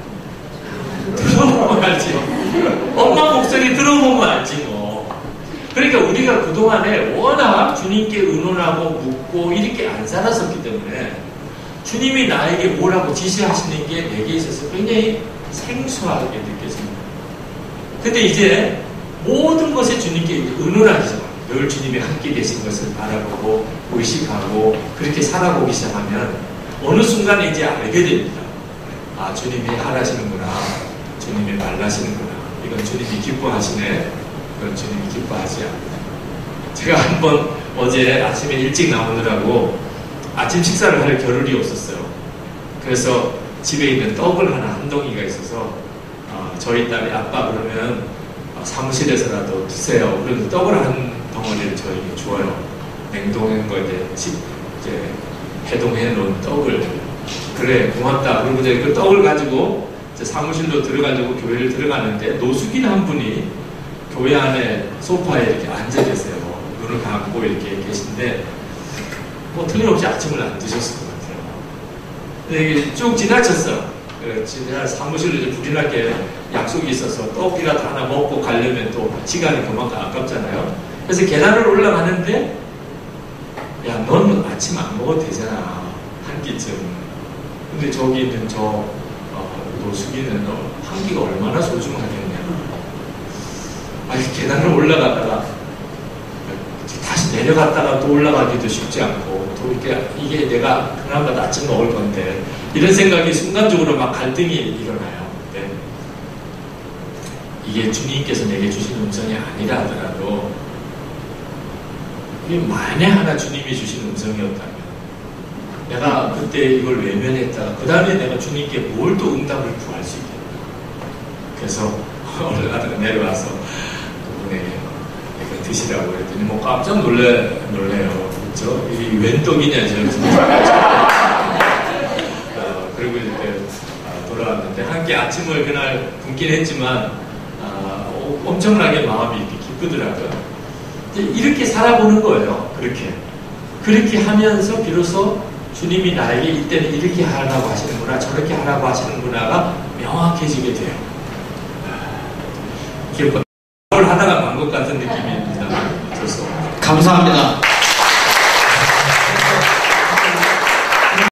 들어보면 알지. 엄마 목소리 들어보면 알지 뭐. 그러니까 우리가 그동안에 워낙 주님께 의논하고 묻고 이렇게 안 살았었기 때문에 주님이 나에게 뭐라고 지시하시는 게 내게 있어서 굉장히 생소하게 느껴집니다. 근데 이제 모든 것에 주님께 의논하시죠. 늘 주님이 함께 계신 것을 바라보고 의식하고 그렇게 살아보기 시작하면 어느 순간에 이제 알게 됩니다. 아, 주님이 하라시는구나. 주님이 말라시는구나. 이건 주님이 기뻐하시네. 이건 주님이 기뻐하지 않는다. 제가 한번 어제 아침에 일찍 나오느라고 아침 식사를 할 겨를이 없었어요. 그래서 집에 있는 떡을 하나 한 덩이가 있어서 어, 저희 딸이 아빠 그러면 어, 사무실에서라도 드세요. 그래서 떡을 한 덩어리를 저에게 줘요. 냉동한 거 이제, 이제 해동해 놓은 떡을. 그래 고맙다. 그리고 이제 그 떡을 가지고 이제 사무실로 들어가지고 교회를 들어가는데 노숙인 한 분이 교회 안에 소파에 이렇게 앉아 계세요. 눈을 감고 이렇게 계신데 뭐 틀림없이 아침을 안 드셨을 것 같아요. 근데 이게 쭉 지나쳤어. 지나 사무실로 이제 불이 나게 약속이 있어서 떡이라도 하나 먹고 가려면 또 시간이 그만큼 아깝잖아요. 그래서 계단을 올라가는데 야, 넌 아침 안 먹어도 되잖아. 한 끼쯤. 근데 저기 있는 저 어, 노숙이는 어, 한 끼가 얼마나 소중하겠냐. 아니 계단을 올라가다가 다시 내려갔다가 또 올라가기도 쉽지 않고 또 이게, 이게 내가 그나마 아침 먹을 건데 이런 생각이 순간적으로 막 갈등이 일어나요. 네. 이게 주님께서 내게 주신 음성이 아니라 하더라도 이게 만에 하나 주님이 주신 음성이었다면 내가 그때 이걸 외면했다가 그 다음에 내가 주님께 뭘 또 응답을 구할 수 있겠나. 그래서 올라가다가 내려와서 그분에게 이거 드시라고 그랬더니 뭐 깜짝 놀래, 놀래요. 그렇죠? 이 웬 떡이냐 진짜. 어, 그리고 이제 돌아왔는데 함께 아침을 그날 굶긴 했지만 아, 엄청나게 마음이 이렇게 기쁘더라고요. 이렇게 살아보는 거예요. 그렇게 그렇게 하면서 비로소 주님이 나에게 이때는 이렇게 하라고 하시는구나 저렇게 하라고 하시는구나가 명확해지게 돼요. 이게 뭘 하다가 만 것 같은 느낌입니다. 어쩔 수 없어요. 감사합니다.